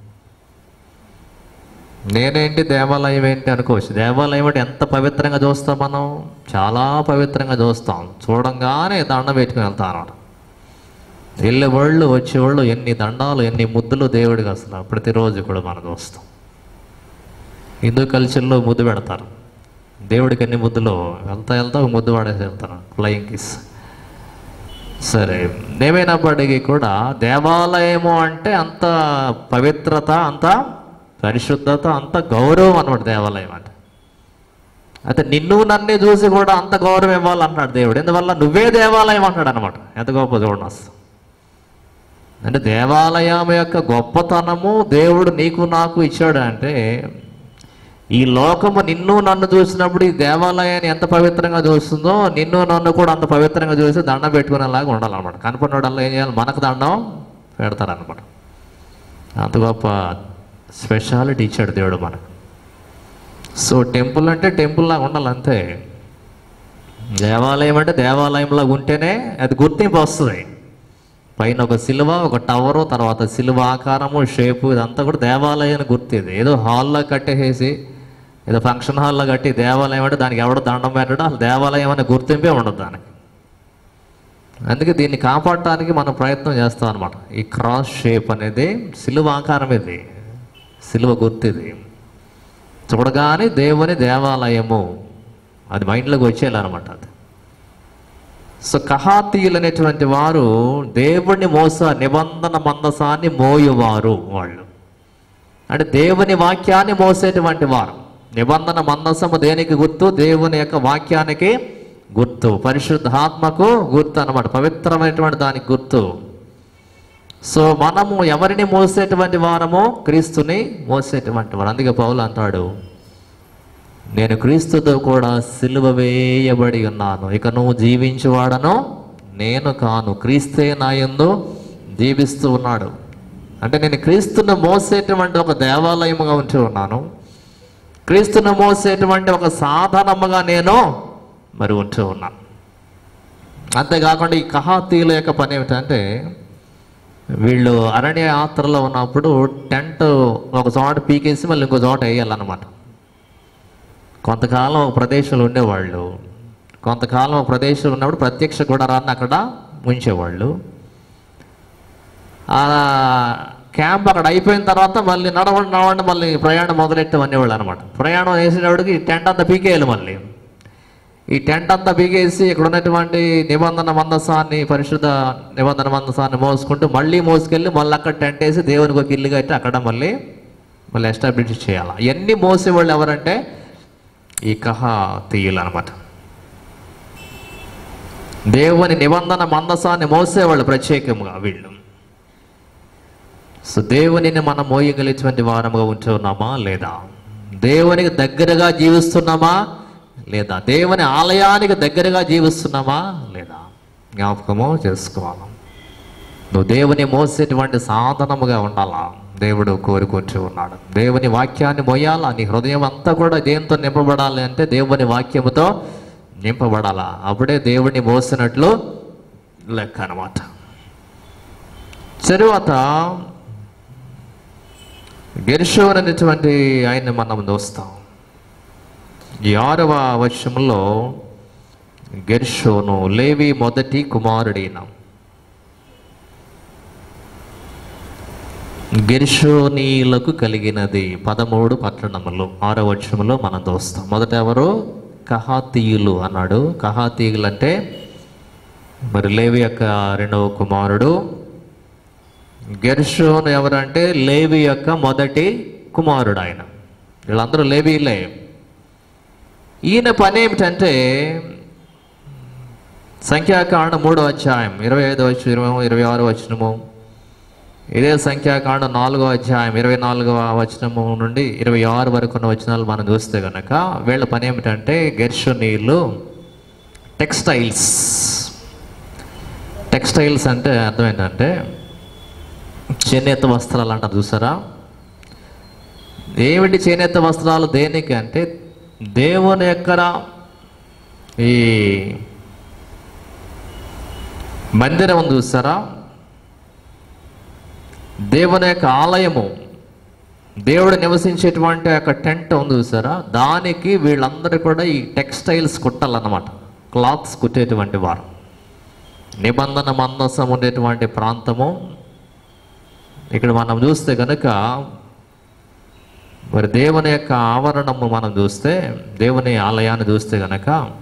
నేనేంటి దేవాలయం ఏంటి అనుకోవచ్చు. దేవాలయం అంటే ఎంత పవిత్రంగా చూస్తాం మనం, చాలా పవిత్రంగా చూస్తాం. చూడంగానే దండం పెట్టుకుని వెళ్తాం అన్నమాట. వెళ్ళేవాళ్ళు వచ్చేవాళ్ళు ఎన్ని దండాలు, ఎన్ని ముద్దులు దేవుడికి అసలు ప్రతిరోజు కూడా మనం చూస్తాం. హిందూ కల్చర్లో ముద్దు పెడతారు దేవుడికి. ఎన్ని ముద్దులు వెళ్తా ఒక ముద్దు పడేసి వెళ్తారు, ఫ్లయింగ్ కిస్. సరే, ఏమైనప్పటికీ కూడా దేవాలయము అంటే అంత పవిత్రత, అంత పరిశుద్ధత, అంత గౌరవం అన్నమాట దేవాలయం అంటే. అయితే నిన్ను నన్నే చూసి కూడా అంత గౌరవం ఇవ్వాలన్నాడు దేవుడు. ఎందువల్ల? నువ్వే దేవాలయం అంటాడు అనమాట. ఎంత గొప్ప చూడండి అసలు. అంటే దేవాలయం యొక్క గొప్పతనము దేవుడు నీకు నాకు ఇచ్చాడు అంటే, ఈ లోకము నిన్ను నన్ను చూసినప్పుడు ఈ దేవాలయాన్ని ఎంత పవిత్రంగా చూస్తుందో నిన్ను నన్ను కూడా అంత పవిత్రంగా చూసి దండం పెట్టుకునేలాగా ఉండాలన్నమాట. కనపడినోడల్లా ఏం చేయాలి? మనకు దండం పెడతారనమాట. అంత గొప్ప స్పెషాలిటీ ఇచ్చాడు దేవుడు మనకు. సో టెంపుల్ అంటే టెంపుల్ లాగా ఉండాలి అంతే. దేవాలయం అంటే దేవాలయంలాగా ఉంటేనే అది గుర్తింపు వస్తుంది. పైన ఒక సిలువ, ఒక టవరు, తర్వాత సిలువ ఆకారము, షేపు, ఇదంతా కూడా దేవాలయాన్ని గుర్తిది. ఏదో హాల్లో కట్టేసి ఏదో ఫంక్షన్ హాల్లో కట్టి దేవాలయం అంటే దానికి ఎవడో దండం పెట్టడం, అసలు దేవాలయం అనే గుర్తింపే ఉండదు దానికి. అందుకే దీన్ని కాపాడటానికి మనం ప్రయత్నం చేస్తాం అనమాట. ఈ క్రాస్ షేప్ అనేది సిలువ ఆకారం, ఇది సిలువ గుర్తిది. చూడగానే దేవుని దేవాలయము అది మైండ్లోకి వచ్చేయాలన్నమాట అది. సో కహాతీయులు అనేటువంటి వారు దేవుని నిబంధన మందసాన్ని మోయువారు. వాళ్ళు అంటే దేవుని వాక్యాన్ని మోసేటువంటి వారు. నిబంధన మందసము దేనికి గుర్తు? దేవుని యొక్క వాక్యానికి గుర్తు, పరిశుద్ధాత్మకు గుర్తు అన్నమాట, పవిత్రమైనటువంటి దానికి గుర్తు. సో మనము ఎవరిని మోసేటువంటి వారము? క్రీస్తుని మోసేటువంటి వారు. అందుకే పౌలు అంటాడు, నేను క్రీస్తుతో కూడా సిలువ వేయబడి ఉన్నాను, ఇక నువ్వు జీవించువాడను నేను కాను, క్రీస్తే నా యందు జీవిస్తూ ఉన్నాడు. అంటే నేను క్రీస్తును మోసేటువంటి ఒక దేవాలయముగా ఉంటూ ఉన్నాను, క్రీస్తును మోసేటువంటి ఒక సాధనముగా నేను మరి ఉంటూ ఉన్నాను. అంతేకాకుండా ఈ కహాతీయుల యొక్క పని ఏమిటంటే, వీళ్ళు అరణ్య యాత్రలో ఉన్నప్పుడు టెంట్ ఒక చోట పీకేసి మళ్ళీ ఇంకో చోట వేయాలన్నమాట. కొంతకాలం ఒక ప్రదేశంలో ఉండేవాళ్ళు, కొంతకాలం ఒక ప్రదేశంలో ఉన్నప్పుడు ప్రత్యక్ష గుడారాన్ని అక్కడ ఉంచేవాళ్ళు. ఆ క్యాంప్ అక్కడ అయిపోయిన తర్వాత మళ్ళీ నడవండి మళ్ళీ ప్రయాణం మొదలెట్టమనేవాళ్ళు అనమాట. ప్రయాణం వేసేటప్పటికి ఈ టెంట్ అంతా పీకేయాలి. మళ్ళీ ఈ టెంట్ అంతా పీకేసి ఇక్కడ ఉన్నటువంటి నిబంధన మందసాన్ని, పరిశుద్ధ నిబంధన మందసాన్ని మోసుకుంటూ మళ్ళీ మోసుకెళ్ళి మళ్ళీ అక్కడ టెంట్ వేసి దేవునికి ఒక ఇల్లు కట్టి అక్కడ మళ్ళీ ఎస్టాబ్లిష్ చేయాలి. ఇవన్నీ మోసేవాళ్ళు ఎవరంటే ఈ కహాతీయులు అనమాట. దేవుని నిబంధన మందసాన్ని మోసేవాళ్ళు ప్రత్యేకంగా వీళ్ళు. సో దేవునిని మనం మోయగలిగినటువంటి వారముగా ఉంటున్నామా లేదా? దేవునికి దగ్గరగా జీవిస్తున్నామా లేదా? దేవుని ఆలయానికి దగ్గరగా జీవిస్తున్నామా లేదా? జ్ఞాపకము చేసుకోవాలి. నువ్వు దేవుని మోసేటువంటి సాధనముగా ఉండాలా దేవుడు కోరుకుంటూ ఉన్నాడు. దేవుని వాక్యాన్ని మోయాలా. నీ హృదయం అంతా కూడా దేంతో నింపబడాలి అంటే దేవుని వాక్యముతో నింపబడాలా. అప్పుడే దేవుడిని మోసినట్లు లెక్క అన్నమాట. తరువాత గెర్షోను అనేటువంటి ఆయన్ని మనం చూస్తాం. ఈ 6వ వచనంలో గెర్షోను లేవి మొదటి కుమారుడైన గెర్షోనీయులకు కలిగినది 13 పట్టణములు. 6వ వచనంలో మనం చూస్తాం. మొదట ఎవరు? కహాతీయులు అన్నాడు. కహాతీయులు అంటే మరి లేవి యొక్క 2వ కుమారుడు. గెర్షోను ఎవరంటే లేవి యొక్క మొదటి కుమారుడు. ఆయన వీళ్ళందరూ లేవీలే. ఈయన పని ఏమిటంటే సంఖ్యాకాండం 3వ అధ్యాయం 25వ వచనము 26వ వచనము, ఇదే సంఖ్యాకాండం 4వ అధ్యాయం 24వ వచనము నుండి 26 వరకు ఉన్న వచనాలు మనం చూస్తే కనుక వీళ్ళ పని ఏమిటంటే గెర్షోనీయులు టెక్స్టైల్స్ అంటే అర్థం ఏంటంటే చేనేత వస్త్రాలు అంటారు చూసారా. ఏమిటి చేనేత వస్త్రాలు? దేనికి అంటే దేవుని యొక్క ఈ మందిరం ఉంది చూసారా, దేవుని యొక్క ఆలయము, దేవుడు నివసించేటువంటి యొక్క టెంట్ ఉంది చూసారా, దానికి వీళ్ళందరూ కూడా ఈ టెక్స్టైల్స్ కుట్టాలన్నమాట. క్లాత్స్ కుట్టేటువంటి వారు. నిబంధన మందసం ఉండేటువంటి ప్రాంతము. ఇక్కడ మనం చూస్తే కనుక మరి దేవుని యొక్క ఆవరణము మనం చూస్తే, దేవుని ఆలయాన్ని చూస్తే కనుక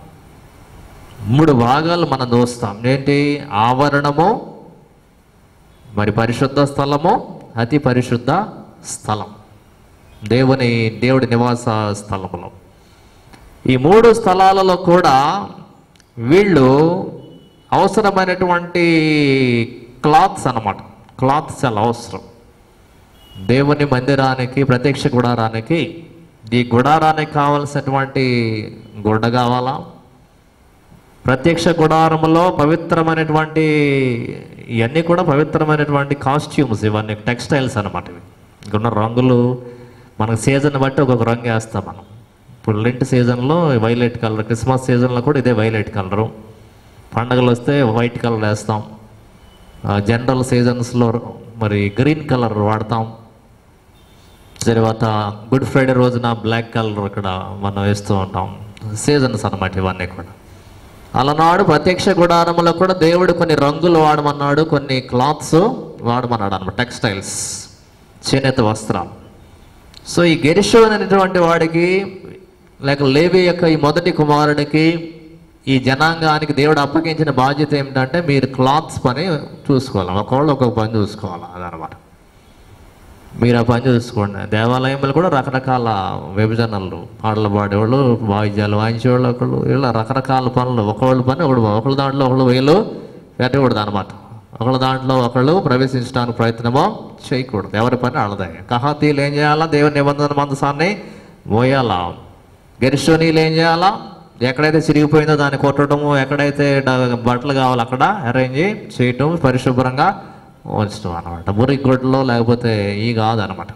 3 భాగాలు మనం చూస్తాం. ఏంటి? ఆవరణము, మరి పరిశుద్ధ స్థలము, అతి పరిశుద్ధ స్థలం, దేవుడి నివాస స్థలములో. ఈ 3 స్థలాలలో కూడా వీళ్ళు అవసరమైనటువంటి క్లాత్స్ అన్నమాట. క్లాత్స్ చాలా అవసరం. దేవుని మందిరానికి, ప్రత్యక్ష గుడారానికి ఈ గుడారానికి కావలసినటువంటి గుడ్డ కావాలా? ప్రత్యక్ష గుడారంలో పవిత్రమైనటువంటి ఇవన్నీ కూడా పవిత్రమైనటువంటి కాస్ట్యూమ్స్, ఇవన్నీ టెక్స్టైల్స్ అన్నమాట. ఇవి ఇంకున్న రంగులు మనకు సీజన్ బట్టి ఒక్కొక్క రంగు వేస్తాం మనం. ఇప్పుడు లెంట్ సీజన్లో వైలెట్ కలర్, క్రిస్మస్ సీజన్లో కూడా ఇదే వైలెట్ కలరు, పండగలు వస్తే వైట్ కలర్ వేస్తాం, జనరల్ సీజన్స్లో మరి గ్రీన్ కలర్ వాడతాం, తర్వాత గుడ్ ఫ్రైడే రోజున బ్లాక్ కలర్ ఇక్కడ మనం వేస్తూ ఉంటాం. సీజన్స్ అన్నమాట ఇవన్నీ కూడా. అలనాడు ప్రత్యక్ష గుడారంలో కూడా దేవుడు కొన్ని రంగులు వాడమన్నాడు, కొన్ని క్లాత్స్ వాడమన్నాడు అన్నమాట, టెక్స్టైల్స్, చేనేత వస్త్రాలు. సో ఈ గెర్షోను అనేటువంటి వాడికి లేక లేవి యొక్క ఈ మొదటి కుమారుడికి ఈ జనాంగానికి దేవుడు అప్పగించిన బాధ్యత ఏమిటంటే మీరు క్లాత్స్ పని చూసుకోవాలి, ఒకళ్ళు ఒక్కొక్క పని చూసుకోవాలి అదనమాట. మీరు ఆ పని చూసుకోండి. దేవాలయంలో కూడా రకరకాల విభజనలు, పాటలు పాడేవాళ్ళు, వాయిద్యాలు వాయించేవాళ్ళు, ఒకళ్ళు ఇలా రకరకాల పనులు, ఒకళ్ళు పని ఒకళ్ళు దాంట్లో ఒకళ్ళు వేలు పెట్టకూడదు అనమాట. ఒకళ్ళ దాంట్లో ఒకళ్ళు ప్రవేశించడానికి ప్రయత్నమో చేయకూడదు, ఎవరి పని వాళ్ళదే. కహాతీలు ఏం చేయాలా? దేవుని నిబంధన మందసాన్ని మోయాలా. గెర్షోనీలు ఏం చేయాలా? ఎక్కడైతే చిరిగిపోయిందో దాన్ని కొట్టడము, ఎక్కడైతే బట్టలు కావాలో అక్కడ అరేంజ్ చేయటం, పరిశుభ్రంగా ఉంచడం అనమాట. మురికి గొడ్డలో లేకపోతే ఈ కాదనమాట.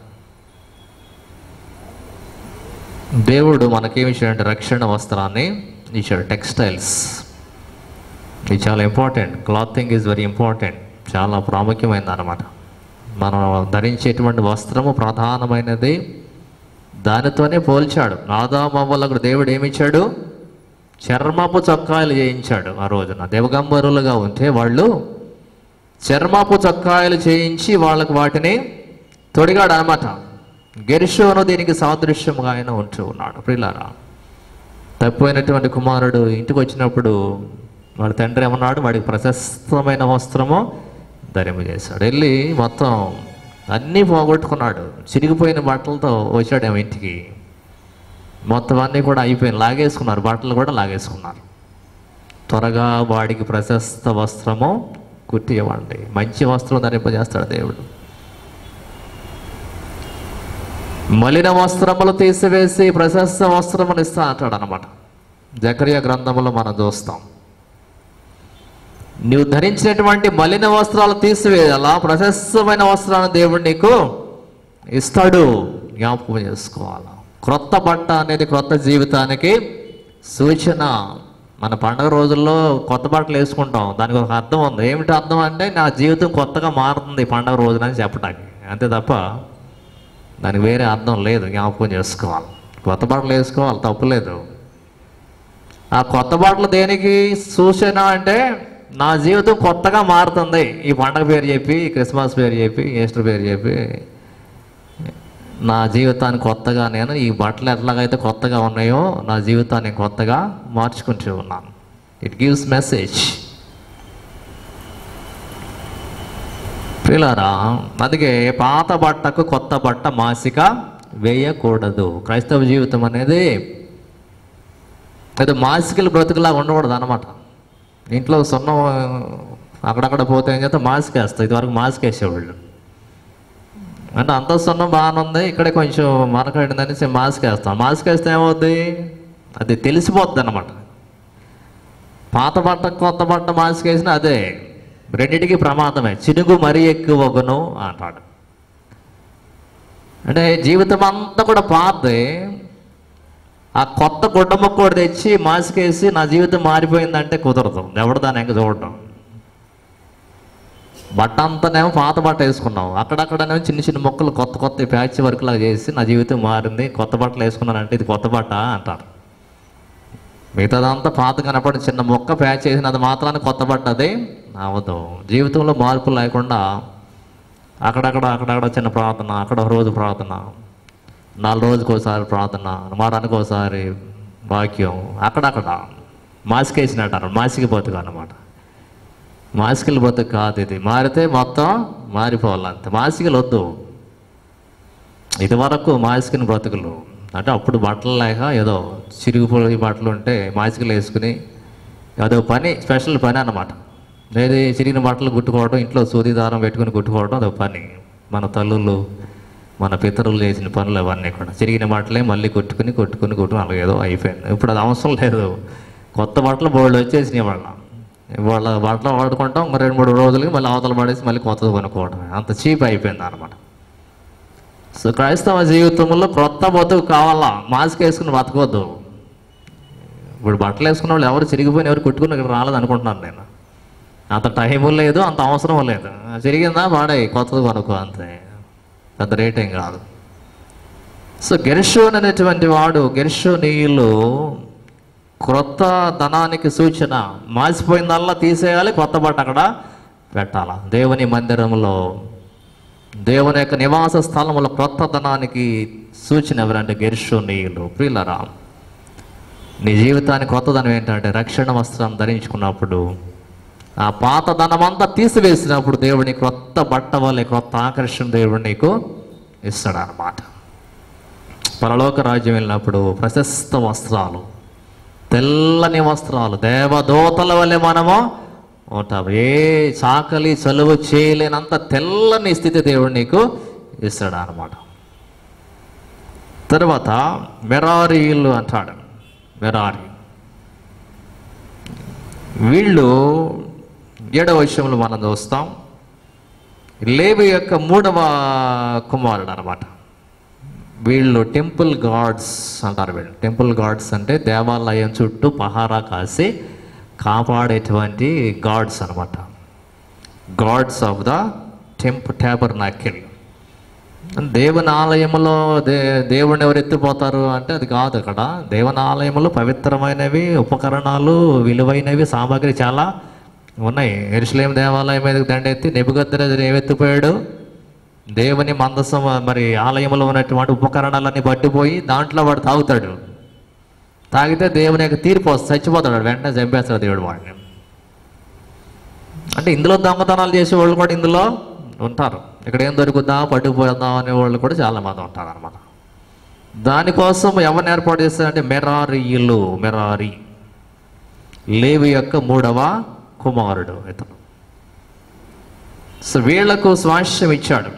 దేవుడు మనకేమి ఇచ్చాడంటే రక్షణ వస్త్రాన్ని ఇచ్చాడు, టెక్స్టైల్స్. ఇది చాలా important. Clothing is very important, చాలా ప్రాముఖ్యమైనది అనమాట. మనం ధరించేటువంటి వస్త్రము ప్రధానమైనది. దానితోనే పోల్చాడు. ఆదామవ్వలకు దేవుడు ఏమిచ్చాడు? చర్మపు చొక్కాయలు చేయించాడు. ఆ రోజున దేవగంబరులుగా ఉంటే వాళ్ళు చర్మపు చొక్కాయలు చేయించి వాళ్ళకు వాటిని తొడిగాడు అనమాట. గెర్షోను దీనికి సాదృశ్యంగా ఆయన ఉంటూ ఉన్నాడు. ప్రియులారా, తప్పిపోయినటువంటి కుమారుడు ఇంటికి వచ్చినప్పుడు వాడి తండ్రి ఏమన్నాడు? వాడికి ప్రశస్తమైన వస్త్రము ధరింపజేశాడు. వెళ్ళి మొత్తం అన్నీ పోగొట్టుకున్నాడు. చిరిగిపోయిన బట్టలతో వచ్చాడేమో ఇంటికి. మొత్తం అన్నీ కూడా అయిపోయిన లాగేసుకున్నారు, బట్టలు కూడా లాగేసుకున్నారు. త్వరగా వాడికి ప్రశస్త వస్త్రము కుట్టి ఇవ్వండి, మంచి వస్త్రం ధరింపజేస్తాడు దేవుడు. మలిన వస్త్రములు తీసివేసి ప్రశస్త వస్త్రములు ఇస్తా అంటాడు అనమాట. జకరియా గ్రంథంలో మనం చూస్తాం. నీవు ధరించినటువంటి మలిన వస్త్రాలు తీసివేయాలా, ప్రశస్తమైన వస్త్రాన్ని దేవుడు నీకు ఇస్తాడు. జ్ఞాపకం చేసుకోవాలా. క్రొత్త బట్ట అనేది క్రొత్త జీవితానికి సూచన. మన పండుగ రోజుల్లో కొత్త బట్టలు వేసుకుంటాం, దానికి ఒక అర్థం ఉంది. ఏమిటి అర్థం అంటే నా జీవితం కొత్తగా మారుతుంది పండుగ రోజున అని చెప్పడానికి, అంతే తప్ప దానికి వేరే అర్థం లేదు. జ్ఞాపకం చేసుకోవాలి. కొత్త బట్టలు వేసుకోవాలి, తప్పులేదు. ఆ కొత్త బట్టలు దేనికి సూచన అంటే నా జీవితం కొత్తగా మారుతుంది. ఈ పండుగ పేరు చెప్పి, క్రిస్మస్ పేరు చెప్పి, ఈస్టర్ పేరు చెప్పి నా జీవితాన్ని కొత్తగా నేను ఈ బట్టలు ఎట్లాగైతే కొత్తగా ఉన్నాయో నా జీవితాన్ని కొత్తగా మార్చుకుంటూ ఉన్నాను. It gives message. పిల్లరా, అందుకే పాత బట్టకు కొత్త బట్ట మాసిక వేయకూడదు. క్రైస్తవ జీవితం అనేది అది మాసికలు బ్రతుకులా ఉండకూడదు అనమాట. ఇంట్లో సున్నం అక్కడక్కడ పోతే ఏం చేస్తే మాస్క్ వేస్తాయి. ఇదివరకు మాస్క్ వేసేవాళ్ళు. అంటే అంత సున్నం బాగానే ఉంది, ఇక్కడే కొంచెం మరకడిందని మాస్క్ వేస్తాం. మాస్క్ వేస్తే ఏమవుద్ది? అది తెలిసిపోద్ది అనమాట. పాత బట్ట కొత్త బట్ట మాస్క్ వేసినా అదే, రెండింటికి ప్రమాదమే. చినుగు మరీ ఎక్కువగును అంటాడు. అంటే జీవితం అంతా కూడా పాతది. ఆ కొత్త గుడ్డ ముక్కోడు తెచ్చి మాస్క్ వేసి నా జీవితం మారిపోయిందంటే కుదరదు. ఎవడు దాన్ని ఎంక చూడటం. బట్ట అంతానేమో పాత బట్ట వేసుకున్నాం, అక్కడక్కడనేమో చిన్న చిన్న మొక్కలు కొత్త కొత్త ప్యాచ్ వర్క్ లాగా చేసి నా జీవితం మారింది, కొత్త బట్టలు వేసుకున్నానంటే ఇది కొత్త బట్ట అంటారు. మిగతాదంతా పాత కనపడి చిన్న మొక్క ప్యాచ్ చేసినది మాత్రాన్ని కొత్త బట్ట అది అవదు. జీవితంలో మార్పు లేకుండా అక్కడక్కడ చిన్న ప్రార్థన, అక్కడ ఒక రోజు ప్రార్థన, 4 రోజులకు ఒకసారి ప్రార్థన, వారానికి ఒకసారి వాక్యం, అక్కడక్కడ మాస్క్ వేసినట్టారు. మాసిక బతుకు అన్నమాట. మాసికలు బతుకు కాదు ఇది. మారితే మొత్తం మారిపోవాలంతే. మాసికలు వద్దు. ఇదివరకు మాసికని బ్రతుకులు అంటే అప్పుడు బట్టలు లేక ఏదో చిరిగిపోయి బట్టలు ఉంటే మాసికలు వేసుకుని అదో పని, స్పెషల్ పని అన్నమాట. లేదా చిరిగిన బట్టలు కుట్టుకోవడం, ఇంట్లో సూది దారం పెట్టుకుని కుట్టుకోవడం అదో పని. మన తల్లులు మన పితరులు చేసిన పనులు అవన్నీ కూడా చిరిగిన బట్టలే మళ్ళీ కొట్టుకుని అలాగేదో అయిపోయింది. ఇప్పుడు అది అవసరం లేదు. కొత్త బట్టలు బోల్డ్ వచ్చేసినాయి. వాళ్ళ బట్టలు వాడుకుంటాం, 2-3 రోజులకి మళ్ళీ అవతల పడేసి మళ్ళీ కొత్తది కొనుక్కోవడం, అంత చీప్ అయిపోయింది అనమాట. సో క్రైస్తవ జీవితంలో క్రొత్త బతుకు కావాలా, మాస్క్ వేసుకుని బతకొద్దు. ఇప్పుడు బట్టలు వేసుకున్న వాళ్ళు ఎవరు చిరిగిపోయిన ఎవరు కొట్టుకుని ఇక్కడ రాలేదు అనుకుంటున్నాను నేను. అంత టైము లేదు, అంత అవసరం లేదు. చిరిగిందా వాడాయి, కొత్తది కొనుక్కో, అంతే. పెద్ద రేట్ ఏం కాదు. సో గెర్షోన్ అనేటువంటి వాడు, గెర్షోనీయులు క్రొత్త ధనానికి సూచన. మాసిపోయిందల్లా తీసేయాలి, కొత్త బట్ట అక్కడ పెట్టాల. దేవుని మందిరంలో, దేవుని యొక్క నివాస స్థలంలో క్రొత్త ధనానికి సూచన ఎవరంటే గెర్షోనీయులు. ప్రియులరా, నీ జీవితానికి కొత్త ధనం ఏంటంటే రక్షణ వస్త్రం ధరించుకున్నప్పుడు ఆ పాత ధనమంతా తీసివేసినప్పుడు దేవుడిని క్రొత్త బట్ట వల్లే క్రొత్త ఆకర్షణ దేవుడు నీకు ఇస్తాడు అన్నమాట. పరలోక రాజ్యం వెళ్ళినప్పుడు ప్రశస్త వస్త్రాలు, తెల్లని వస్త్రాలు, దేవదూతల వల్లే మనము ఉంటాం. ఏ చాకలి చలువ చేయలేనంత తెల్లని స్థితి దేవుడు నీకు ఇస్తాడు అన్నమాట. తర్వాత మెరారీలు అంటాడు. మెరారి వీళ్ళు 7వ వచనంలో మనం చూస్తాం. లేవి యొక్క 3వ కుమారుడు అనమాట. వీళ్ళు టెంపుల్ గార్డ్స్ అంటారు. వీళ్ళు టెంపుల్ గార్డ్స్ అంటే దేవాలయం చుట్టూ పహారా కాసి కాపాడేటువంటి గాడ్స్ అనమాట. Gods of the tabernacle. దేవుని ఆలయంలో దేవుడిని ఎవరు ఎత్తిపోతారు అంటే అది కాదు. అక్కడ దేవుని ఆలయంలో పవిత్రమైనవి ఉపకరణాలు, విలువైనవి సామాగ్రి చాలా ఉన్నాయి. యెరూషలేము దేవాలయం మీదకి దండెత్తి నెబుకద్నెజరు ఏమెత్తిపోయాడు? దేవుని మందసం, మరి ఆలయంలో ఉన్నటువంటి ఉపకరణాలన్నీ పట్టిపోయి దాంట్లో వాడు తాగుతాడు. తాగితే దేవుని యొక్క తీర్పు వస్తుంది, చచ్చిపోతాడు, వెంటనే చంపేస్తాడు దేవుడు వాడిని. అంటే ఇందులో దొంగతనాలు చేసేవాళ్ళు కూడా ఇందులో ఉంటారు. ఇక్కడ ఏం దొరుకుద్దా పట్టుకుపోదాం అనేవాళ్ళు కూడా చాలామంది ఉంటారు అనమాట. దానికోసం ఎవరిని ఏర్పాటు చేస్తారంటే మెరారీయులు. మెరారి లేవి యొక్క 3వ కుమారుడు ఇతను. సో వీళ్లకు స్వాస్థ్యం ఇచ్చాడు.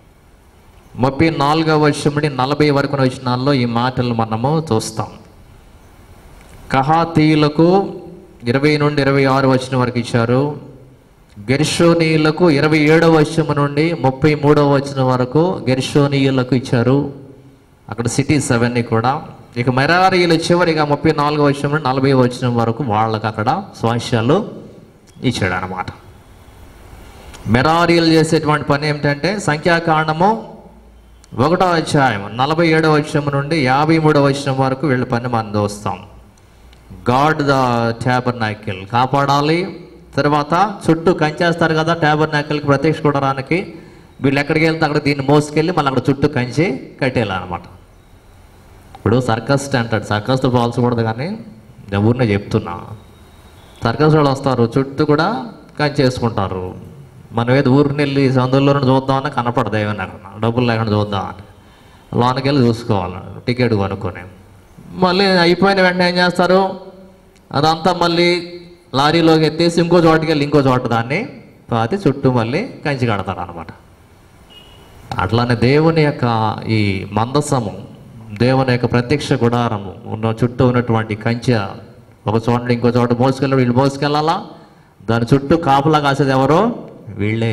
34వ వచనం నుండి 40 వరకు వచనాల్లో ఈ మాటలు మనము చూస్తాం. కహాతీయులకు 20 నుండి 26 వచనం వరకు ఇచ్చారు. గెర్షోనీయులకు 27వ వచనం నుండి 33వ వచనం వరకు గెర్షోనీయులకు ఇచ్చారు. అక్కడ సిటీస్ అవన్నీ కూడా. ఇక మెరారీయులు చివరిగా 34వ వచనం నుండి 40వ వచనం వరకు వాళ్ళకి అక్కడ స్వాస్థ్యాలు ఇచ్చాడు అన్నమాట. మెరారీయులు చేసేటువంటి పని ఏమిటంటే సంఖ్యాకాండము 1వ అధ్యాయం 47వ వచనం నుండి 53వ వచనం వరకు వీళ్ళ పని మనం చూస్తాం. గాడ్ ద ట్యాబర్నాకిల్ కాపాడాలి. తర్వాత చుట్టూ కంచేస్తారు కదా ట్యాబర్నాకిల్కి ప్రత్యక్ష కూడడానికి. వీళ్ళు ఎక్కడికి వెళ్తే అక్కడ దీన్ని మోసుకెళ్ళి మళ్ళీ అక్కడ చుట్టూ కంచి కట్టేయాలన్నమాట. ఇప్పుడు సర్కస్ అంటాడు, సర్కస్తో పోల్చకూడదు కానీ ఊరినే చెప్తున్నా. సర్కస్ వాళ్ళు వస్తారు, చుట్టూ కూడా కంచి వేసుకుంటారు. మనం ఏదో ఊరిని వెళ్ళి సందుల్లో చూద్దామని కనపడదు, ఏమైనా డబ్బులు లేకుండా చూద్దామని లోనికి వెళ్ళి చూసుకోవాలి టికెట్ కొనుక్కొని. మళ్ళీ అయిపోయిన వెంటనే ఏం చేస్తారు, అదంతా మళ్ళీ లారీలోకి ఎత్తేసి ఇంకో చోటుకి వెళ్ళి ఇంకో చోట దాన్ని పాతి చుట్టూ మళ్ళీ కంచి కడతారు అనమాట. అట్లానే దేవుని యొక్క ఈ మందసము, దేవుని యొక్క ప్రత్యక్ష గుడారము ఉన్న చుట్టూ ఉన్నటువంటి కంచె ఒక చోట ఇంకో చోట మోసుకెళ్ళి వీళ్ళు మోసుకెళ్ళాలా. దాని చుట్టూ కాపలా కాసేది ఎవరో వీళ్ళే.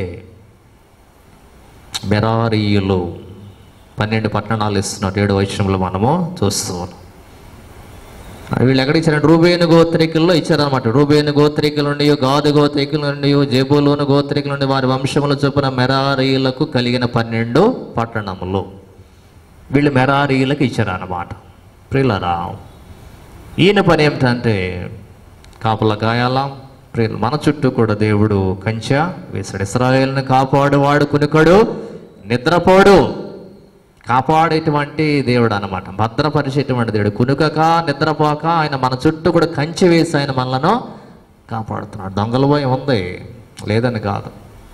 మెరారీయులు 12 పట్టణాలు ఇస్తున్నారు 7వ వచనంలో మనము చూస్తున్నాం. వీళ్ళు ఎక్కడ ఇచ్చారంటే రూబేను గోత్రికుల్లో ఇచ్చారనమాట. రూబేను గోత్రికుల నుండి, గాదు గోత్రికుల నుండి, జెబూలూను గోత్రికుల నుండి వారి వంశముల చొప్పున మెరారీయులకు కలిగిన 12 పట్టణములు వీళ్ళు మెరారీయులకు ఇచ్చారన్నమాట. ప్రియులరా, ఈయన పని ఏమిటంటే కాపలా కాయాలా. ప్రియులు, మన చుట్టూ కూడా దేవుడు కంచె వేశాడు. ఇశ్రాయేలును కాపాడువాడు కునుకడు నిద్రపోడు. కాపాడేటువంటి దేవుడు అనమాట, భద్రపరిచేటువంటి దేవుడు. కునుకక నిద్రపోక ఆయన మన చుట్టూ కూడా కంచె వేసి ఆయన మనలను కాపాడుతున్నాడు. దొంగల భయం ఉంది, లేదని కాదు.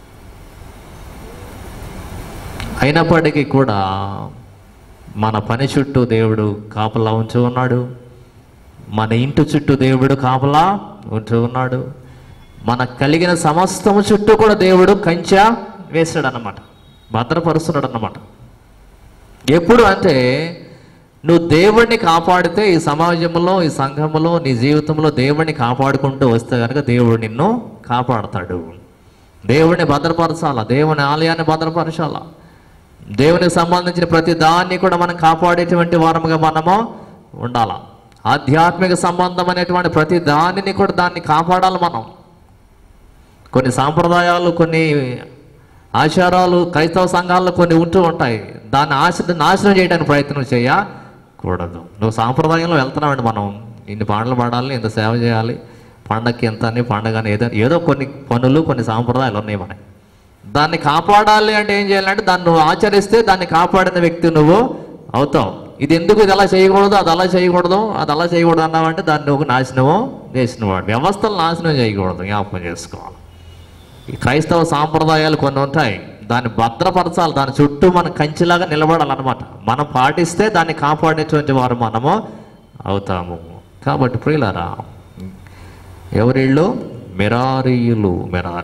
అయినప్పటికీ కూడా మన పని చుట్టూ దేవుడు కాపలా ఉంటూ ఉన్నాడు. మన ఇంటి చుట్టూ దేవుడు కాపలా ఉంటూ ఉన్నాడు. మనకు కలిగిన సమస్తము చుట్టూ కూడా దేవుడు కంచె వేసాడు అన్నమాట, భద్రపరుస్తున్నాడు అన్నమాట. ఎప్పుడు అంటే నువ్వు దేవుణ్ణి కాపాడితే, ఈ సమాజంలో, ఈ సంఘంలో, నీ జీవితంలో దేవుణ్ణి కాపాడుకుంటూ వస్తే కనుక దేవుడు నిన్ను కాపాడతాడు. దేవుణ్ణి భద్రపరచాలా, దేవుని ఆలయాన్ని భద్రపరచాలా, దేవునికి సంబంధించిన ప్రతి దాన్ని కూడా మనం కాపాడేటువంటి వారముగా మనము ఉండాలా. ఆధ్యాత్మిక సంబంధం అనేటువంటి ప్రతి దానిని కూడా దాన్ని కాపాడాలి మనం. కొన్ని సాంప్రదాయాలు, కొన్ని ఆచారాలు క్రైస్తవ సంఘాల్లో కొన్ని ఉంటూ ఉంటాయి. దాన్ని నాశనం చేయడానికి ప్రయత్నం చేయకూడదు. నువ్వు సాంప్రదాయంలో వెళ్తున్నామండి, మనం ఇన్ని పాటలు పాడాలి, ఇంత సేవ చేయాలి, పండగకి ఎంత అని, పండగ అని, ఏదో కొన్ని పనులు, కొన్ని సాంప్రదాయాలు ఉన్నాయి మనకి. దాన్ని కాపాడాలి అంటే ఏం చేయాలంటే దాన్ని నువ్వు ఆచరిస్తే దాన్ని కాపాడిన వ్యక్తి నువ్వు అవుతావు. ఇది ఎందుకు ఇది అలా చేయకూడదు, అది అలా చేయకూడదు, అది అలా చేయకూడదు అన్నావంటే దాన్ని నువ్వు నాశనమో చేసినవాడు. వ్యవస్థలు నాశనం చేయకూడదు, జ్ఞాపకం చేసుకోవాలి. ఈ క్రైస్తవ సాంప్రదాయాలు కొన్ని ఉంటాయి, దాన్ని భద్రపరచాలి, దాని చుట్టూ మనం కంచిలాగా నిలబడాలన్నమాట. మనం పాటిస్తే దాన్ని కాపాడేటువంటి వారు మనము అవుతాము. కాబట్టి ప్రియులారా, ఎవరిళ్ళు? మెరారీయులు.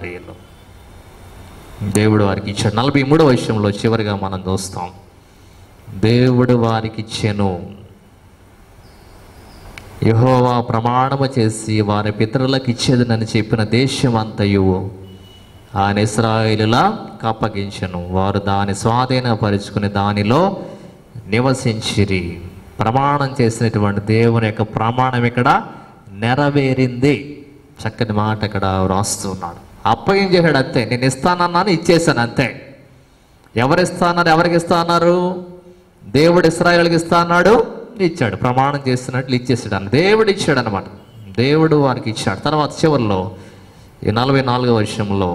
దేవుడు వారికి ఇచ్చాడు. 43వ వచనంలో చివరిగా మనం చూస్తాం, దేవుడు వారికి ఇచ్చెను. యెహోవా ప్రమాణము చేసి వారి పితరులకు ఇచ్చేదనని చెప్పిన దేశమంతయు ఆయన ఇశ్రాయేలులకు అప్పగించెను. వారు దాన్ని స్వాధీనపరుచుకుని దానిలో నివసించిరి. ప్రమాణం చేసినటువంటి దేవుని యొక్క ప్రమాణం ఇక్కడ నెరవేరింది. చక్కని మాట ఇక్కడ వ్రాస్తున్నాడు. అప్పగించేశాడు అంతే. నేను ఇస్తానన్నాను, ఇచ్చేసాను అంతే. ఎవరిస్తాన్నారు? ఎవరికి ఇస్తాన్నారు? దేవుడు ఇశ్రాయేలుకి ఇస్తాన్నాడు, ఇచ్చాడు. ప్రమాణం చేస్తున్నట్లు ఇచ్చేసాడు అని దేవుడు ఇచ్చాడు అనమాట. దేవుడు వారికి ఇచ్చాడు. తర్వాత చివరిలో ఈ 44వ వచనంలో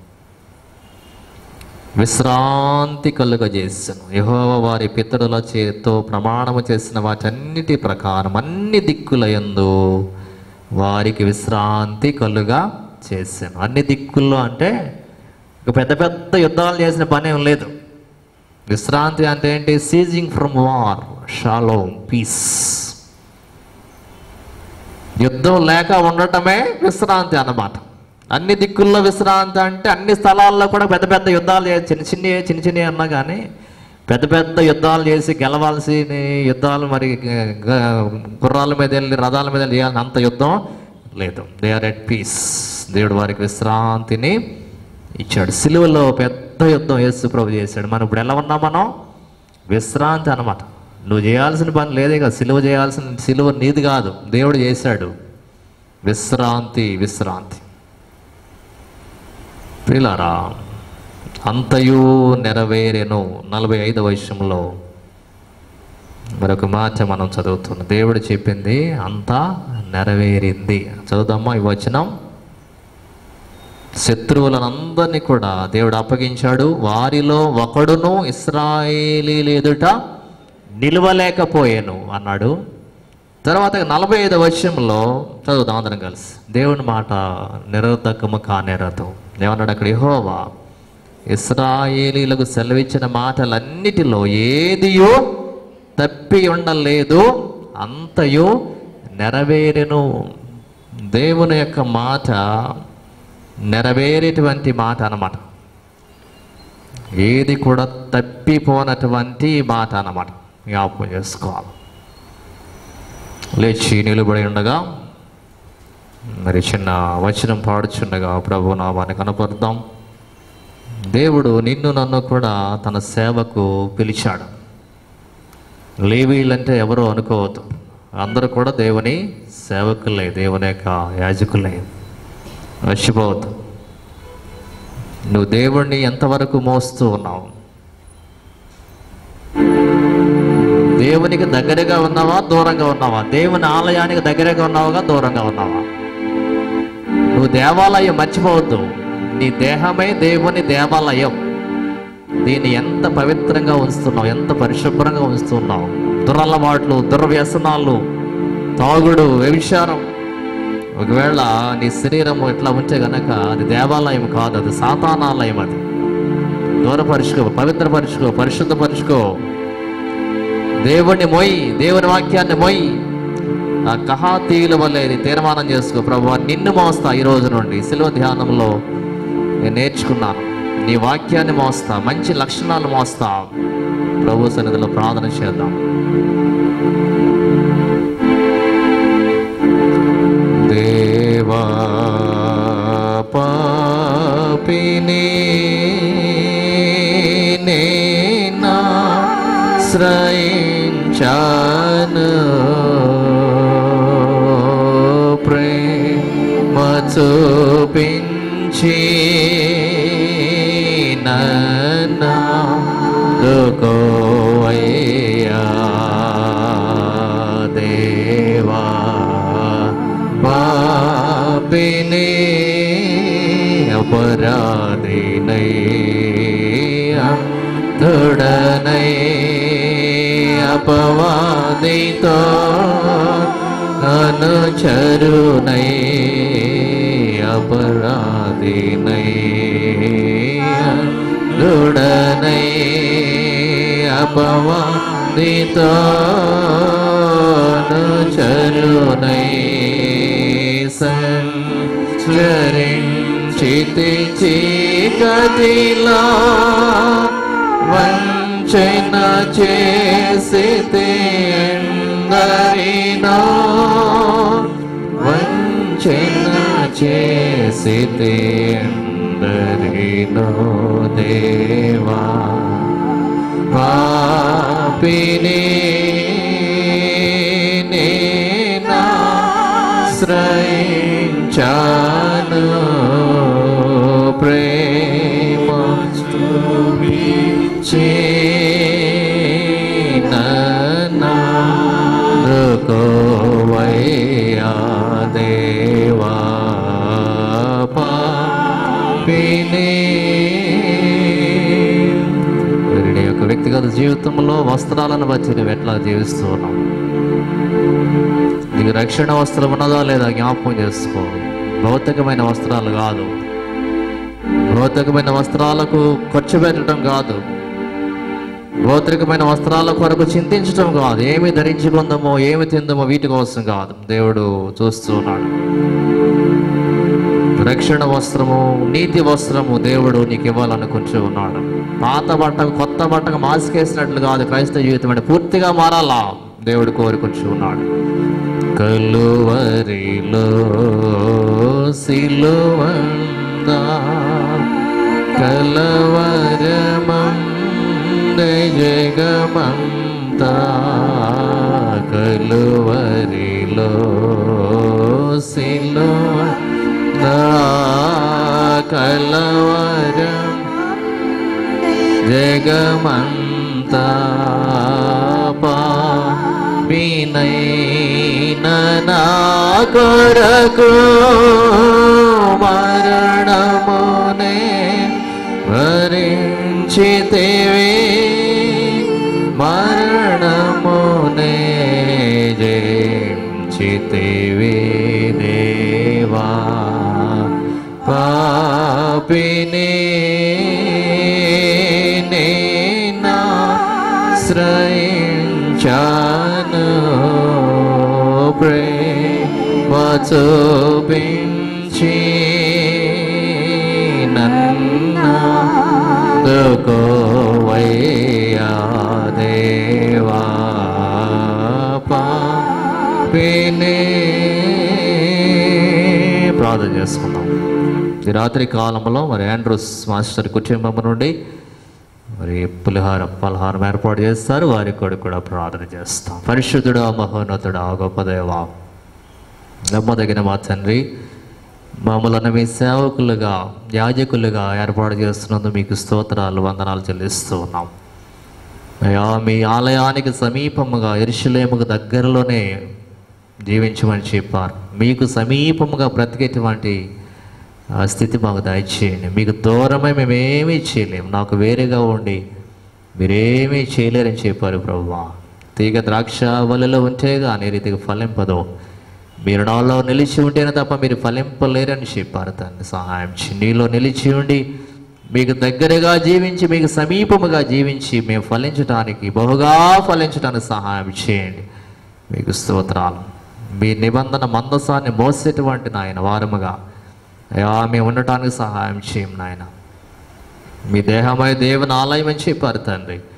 విశ్రాంతి కలుగజేసాను. యెహోవా వారి పితరుల చేతితో ప్రమాణము చేసిన వాటన్నిటి ప్రకారం అన్ని దిక్కులయందు వారికి విశ్రాంతి కలుగా చేశాను. అన్ని దిక్కుల్లో అంటే ఇక పెద్ద పెద్ద యుద్ధాలు చేసిన పని ఏం లేదు. విశ్రాంతి అంటే ఏంటి? Ceasing from war, shalom, peace. యుద్ధం లేక ఉండటమే విశ్రాంతి అన్నమాట. అన్ని దిక్కుల్లో విశ్రాంతి అంటే అన్ని స్థలాల్లో కూడా పెద్ద పెద్ద యుద్ధాలు చిన్న చిన్న అన్నా కానీ పెద్ద పెద్ద యుద్ధాలు చేసి గెలవాల్సిన యుద్ధాలు, మరి గుర్రాల మీద వెళ్ళి రథాల మీద చేయాలని అంత యుద్ధం లేదు. They are at peace. దేవుడు వారికి విశ్రాంతిని ఇచ్చాడు. సిలువలో పెద్ద యుద్ధం యేసు ప్రభు చేశాడు. మనం ఇప్పుడు ఎలా ఉన్నాం? మనం విశ్రాంతి అన్నమాట. నువ్వు చేయాల్సిన పని లేదే కదా. సిలువ నీది కాదు, దేవుడు చేశాడు. విశ్రాంతి. ప్రియులారా, అంతయు నెరవేరెను. 45వ వచనంలో మరొక మాట మనం చదువుతున్నాం. దేవుడు చెప్పింది అంతా నెరవేరింది. చదువుదామా ఈ వచనం? శత్రువులందరినీ కూడా దేవుడు అప్పగించాడు. వారిలో ఒకడును ఇశ్రాయేలీయుల ఎదుట నిలవలేకపోయాను అన్నాడు. తర్వాత 45వ వచనంలో చదువుదాం అందరం కలిసి. దేవుని మాట నిరర్ధకము కానేరదు. ఏమన్నాడు అక్కడ? యెహోవా ఇశ్రాయేలీయులకు సెలవిచ్చిన మాటలన్నిటిలో ఏదియో తప్పి ఉండలేదు, అంతయు నెరవేరెను. దేవుని యొక్క మాట నెరవేరేటువంటి మాట అన్నమాట. ఏది కూడా తప్పిపోనటువంటి మాట అన్నమాట. జ్ఞాపకం చేసుకోవాలి. లేచి నిలబడి ఉండగా మరి చిన్న వచనం పాడుచుండగా ప్రభు నామాన్ని కనపడదాం. దేవుడు నిన్ను నన్ను కూడా తన సేవకు పిలిచాడు. లేవీయులంటే ఎవరో అనుకోవద్దు, అందరూ కూడా దేవుని సేవకులే, దేవుని యొక్క యాజకులే. మర్చిపోవద్దు. నువ్వు దేవుణ్ణి ఎంతవరకు మోస్తూ ఉన్నావు? దేవునికి దగ్గరగా ఉన్నావా, దూరంగా ఉన్నావా? దేవుని ఆలయానికి దగ్గరగా ఉన్నావుగా, దూరంగా ఉన్నావా? నువ్వు దేవాలయం మర్చిపోవద్దు. నీ దేహమే దేవుని దేవాలయం. దీన్ని ఎంత పవిత్రంగా ఉంచుతున్నావు, ఎంత పరిశుభ్రంగా ఉంచుతున్నావు? దురలవాట్లు, దుర్వ్యసనాలు, తాగుడు, వ్యభిచారం, ఒకవేళ నీ శరీరం ఇట్లా ఉంటే గనక అది దేవాలయం కాదు, అది సాతానాలయం. అది దూరపరుచుకో, పవిత్రపరుచుకో, పరిశుద్ధపరుచుకో. దేవుణ్ణి మొయ్యి, దేవుని వాక్యాన్ని మొయ్యి. ఆ కహాతీయుల వల్ల తీర్మానం చేసుకో. ప్రభువా, నిన్ను మోస్తా ఈ రోజు నుండి. సిలువ ధ్యానంలో నేను నేర్చుకున్నాను, నీ వాక్యాన్ని మోస్తా, మంచి లక్షణాలు మోస్తా, ప్రభు సన్నిధిలో ప్రార్థన చేద్దాం. దేవా పాపిని నేనాశ్రయించాను, ప్రేమ చూపించి నన్నుకోవయ్యా. దేవా పాపిని అపరాధినై అంధుడనై అపవాదితో అనుచరునై అపరాధినై అంధుడనై అపవాదితో అనుచరునై సంచరించితి చీకటిలో వంచన చేసితే ఎందరినో వంచన చేసితే ఎందరినో. దేవా పాపిని నేనాశ్రయించాను, ప్రేమ చూపించి నన్నుకోవయ్యా. దేవా పాపిని. నీ యొక్క వ్యక్తిగత జీవితంలో వస్త్రాలను బట్టి నువ్వు ఎట్లా జీవిస్తూ ఉన్నావు? నీకు రక్షణ వస్త్రం ఉన్నదా లేదా జ్ఞాపకం చేసుకో. భౌతికమైన వస్త్రాలు కాదు, భౌతికమైన వస్త్రాలకు ఖర్చు పెట్టడం కాదు, భౌతికమైన వస్త్రాల కొరకు చింతించడం కాదు, ఏమి ధరించుకుందామో ఏమి తిందామో వీటి కోసం కాదు. దేవుడు చూస్తున్నాడు. రక్షణ వస్త్రము, నీతి వస్త్రము దేవుడు నీకు ఇవ్వాలనుకుంటూ ఉన్నాడు. పాత బట్టకు కొత్త బట్టకు మాస్కేసినట్లు కాదు క్రైస్తవ జీవితం అంటే, పూర్తిగా మారాలా దేవుడు కోరుకుంటూ ఉన్నాడు. కలువరిలో సిలువందా కలవరమందే జగమంతా, కలువరిలో సిలువందా కలవరం జగమంతా, పాపినైన నా కొరకు మరణమునే భరించితివి, మరణమునే జయించితివి. దేవా పాపిని నేనాశ్రయించాను, ప్రేమ చూపించి నన్నుకోవయ్యా. దేవా పాపిని. ప్రార్థన చేసుకున్నాం. ఈ రాత్రి కాలంలో మరి ఆండ్రూస్ మాస్టర్ కుటుంబం నుండి మరి పలహారం ఏర్పాటు చేస్తారు. వారి కొరకు కూడా ప్రార్థన చేస్తాం. పరిశుద్ధుడా, మహోన్నతుడా, గొప్ప దేవా, నమ్మదగిన మా తండ్రి, మమ్మల్ని మీ సేవకులుగా యాజకులుగా ఏర్పాటు చేస్తున్నందుకు మీకు స్తోత్రాలు, వందనాలు చెల్లిస్తూ ఉన్నాం. అయ్యా, మీ ఆలయానికి సమీపముగా యెరూషలేముకు దగ్గరలోనే జీవించమని చెప్పారు. మీకు సమీపముగా బ్రతికేటువంటి స్థితి మాకు దయచేయండి. మీకు దూరమై మేమేమీ చేయలేము, నాకు వేరేగా ఉండి మీరేమీ చేయలేరని చెప్పారు ప్రభువా. తీగ ద్రాక్ష వలలో ఉంటే కానీ రీతిగా ఫలింపదు, మీరు నాలో నిలిచి ఉంటేనే తప్ప మీరు ఫలింపలేరని చెప్పారు. తండ్రి సహాయం చేయండి. నీలో నిలిచి ఉండి మీకు దగ్గరగా జీవించి మీకు సమీపముగా జీవించి మేము ఫలించడానికి, బహుగా ఫలించడానికి సహాయం చేయండి. మీకు స్తోత్రాలు. మీ నిబంధన మందసాన్ని మోసేటువంటి నాయన వారముగా అయ్యా మేము ఉండటానికి సహాయం చేయం నాయన. మీ దేహమై దేవుని ఆలయం అని చెప్పారు తండ్రి.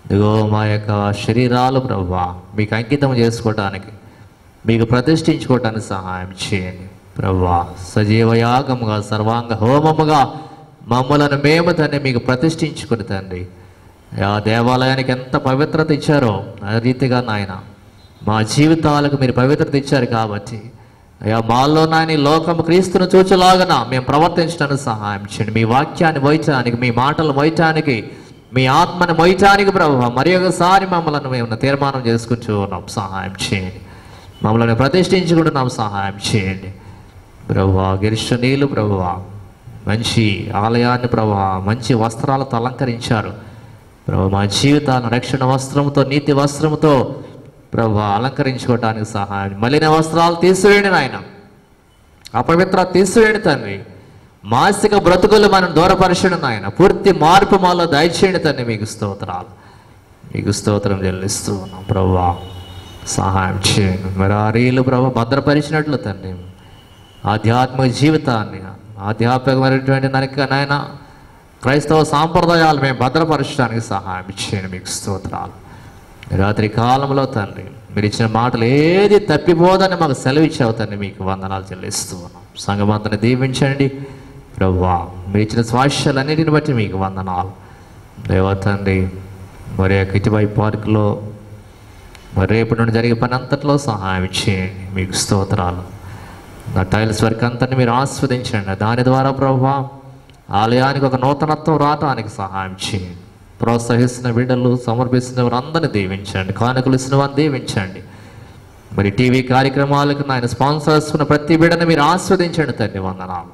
ఇదిగో మా యొక్క శరీరాలు ప్రభువా మీకు అంకితం చేసుకోవటానికి, మీకు ప్రతిష్ఠించుకోవటానికి సహాయం చేయండి ప్రభువా. సజీవ యాగముగా, సర్వాంగ హోమముగా మమ్మలను మేము తండ్రి మీకు ప్రతిష్ఠించుకుని తండ్రి, ఆ దేవాలయానికి ఎంత పవిత్రత ఇచ్చారో ఆ రీతిగా నాయన మా జీవితాలకు మీరు పవిత్రత ఇచ్చారు కాబట్టి అయ్యా మాలో నాయన లోకము క్రీస్తును చూచలాగన మేము ప్రవర్తించడానికి సహాయం చేయండి. మీ వాక్యాన్ని మోయటానికి, మీ మాటలు మోయటానికి, మీ ఆత్మను మోయటానికి ప్రభువా మరి ఒకసారి మమ్మల్ని మేము తీర్మానం చేసుకుంటూ ఉన్నాం. సహాయం చేయండి. మమ్మల్ని ప్రతిష్ఠించుకుంటున్నాం. సహాయం చేయండి ప్రభువా. గిరిష్ఠనీయులు ప్రభువా మంచి ఆలయాన్ని ప్రభువా మంచి వస్త్రాలతో అలంకరించారు ప్రభు. మా జీవితాలను రక్షణ వస్త్రంతో, నీతి వస్త్రంతో ప్రభు అలంకరించుకోవటానికి సహాయం. మలిన వస్త్రాలు తీసివేయండి నాయన, అపవిత్ర తీసివేయండి తండ్రి. మానసిక బ్రతుకులు మనం దూరపరచండి నాయన. పూర్తి మార్పు మాలో దయచేయండి తండ్రి. మీకు స్తోత్రాలు, మీకు స్తోత్రం చెల్లిస్తూ ఉన్నాం ప్రభువా. సహాయం చేయండి. మరి ఆ రీలు ప్రభు భద్రపరిచినట్లు తండ్రి ఆధ్యాత్మిక జీవితాన్ని, ఆధ్యాత్మికమైనటువంటి నాయన క్రైస్తవ సాంప్రదాయాలు మేము భద్రపరచడానికి సహాయం చేయండి. మీకు స్తోత్రాలు. రాత్రి కాలంలో తండ్రి మీరు ఇచ్చిన మాటలు ఏది తప్పిపోదని మాకు సెలవు ఇచ్చావు తండ్రి. మీకు వందనాలు చెల్లిస్తూ ఉన్నాం. సంఘమంతని దీవించండి ప్రభువా. మీరు ఇచ్చిన స్వాస్థ్యాలన్నిటిని బట్టి మీకు వందనాలు దేవా తండ్రి. మరి ఇటువై పార్కులో మరి రేపటి నుండి జరిగే పని అంతట్లో సహాయం చేయండి. మీకు స్తోత్రాలు. నా టైల్స్ వర్క్ అంతని మీరు ఆస్వాదించండి. దాని ద్వారా ప్రభువా ఆలయానికి ఒక నూతనత్వం రావడానికి సహాయం చేయండి. ప్రోత్సహిస్తున్న బిడ్డలు, సమర్పిస్తున్న వారందరినీ దీవించండి. కానుకలు ఇస్తున్న వారిని దీవించండి. మరి టీవీ కార్యక్రమాలకు ఆయన స్పాన్సర్స్ ఉన్న ప్రతి బిడ్డను మీరు ఆస్వాదించండి తండ్రి. వందనాలు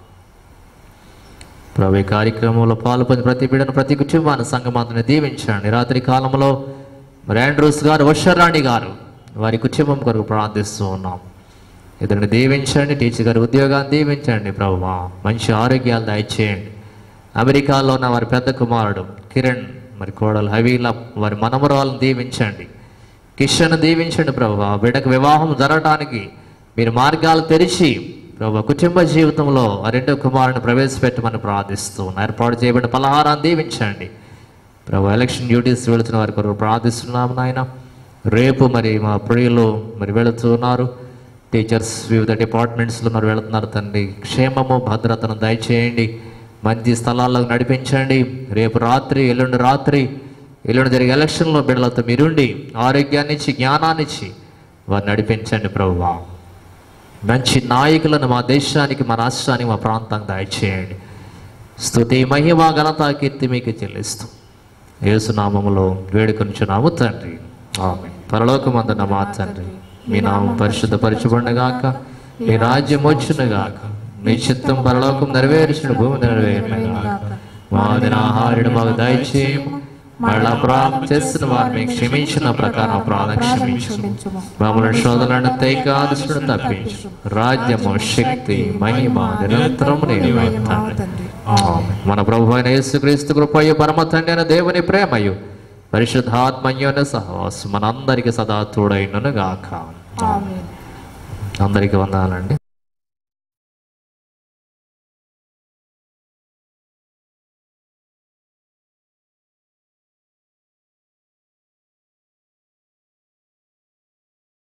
ప్రభు. ఈ కార్యక్రమంలో పాల్పొంది ప్రతి బిడ్డను, ప్రతి కుటుంబాన్ని, సంఘమంతని దీవించండి. రాత్రి కాలంలో మరి ఆండ్రూస్ గారు, వర్షరాణి గారు వారి కుటుంబం కొరకు ప్రార్థిస్తూ ఉన్నాం. ఇద్దరిని దీవించండి. టీచర్ గారి ఉద్యోగాన్ని దీవించండి ప్రభువా. మంచి ఆరోగ్యాలు దయచేయండి. అమెరికాలో ఉన్న వారి పెద్ద కుమారుడు కిరణ్, మరి కోడలు హవీలా, వారి మనమరాలను దీవించండి. కిషన్ దీవించండి ప్రభువా. బిడ్డకు వివాహం జరగడానికి మీరు మార్గాలు తెరిచి ప్రభు కుటుంబ జీవితంలో ఆ రెండో కుమారుని ప్రవేశపెట్టమని ప్రార్థిస్తూ ఏర్పాటు చేయబడిన పలహారాన్ని దీవించండి ప్రభు. ఎలక్షన్ డ్యూటీస్ వెళుతున్న వారి కొరకు ప్రార్థిస్తున్నాము నాయన. రేపు మరి మా ప్రియులు మరి వెళుతున్నారు. టీచర్స్ వివిధ డిపార్ట్మెంట్స్లో మరి వెళుతున్నారు తండ్రి. క్షేమము, భద్రతను దయచేయండి. మంచి స్థలాల్లో నడిపించండి. రేపు రాత్రి, ఎల్లుండి జరిగే ఎలక్షన్లో బిడ్డలతో మీరుండి ఆరోగ్యాన్ని ఇచ్చి, జ్ఞానాన్ని ఇచ్చి వారు నడిపించండి ప్రభువా. మంచి నాయకులను మా దేశానికి, మా రాష్ట్రానికి, మా ప్రాంతానికి దయచేయండి. స్తుతి, మహిమ, ఘనత, కీర్తి మీకు చెల్లిస్తూ యేసునామములో వేడుకొనుచున్నాము తండ్రి. ఆమేన్. పరలోకమందున్న మా తండ్రి, మీ నామం పరిశుద్ధపరచబడునుగాక. మీ రాజ్యం వచ్చునుగాక. మీ చిత్తం పరలోకం నెరవేర్చిన భూమి నెరవేరునుగాక. మా దినాహారుడు మాకు దయచేయము. మళ్ళా అపరాధం చేసిన వారిని క్షమించిన ప్రకారం అపరాధం క్షమించు. మమ్మల్ని శోధనలను తైకాదుసుడు తప్పించు. రాజ్యము, శక్తి, మహిమ నిరంతరము నీవే తండ్రి. ఆమేన్. మన ప్రభు అయిన యేసుక్రీస్తు కృపయు, పరమ తండ్రి అయిన దేవుని ప్రేమయు, పరిశుద్ధాత్మయోని సహవాసం మనందరికీ సదా తోడైనను గాక. అందరికీ వందనాలండి.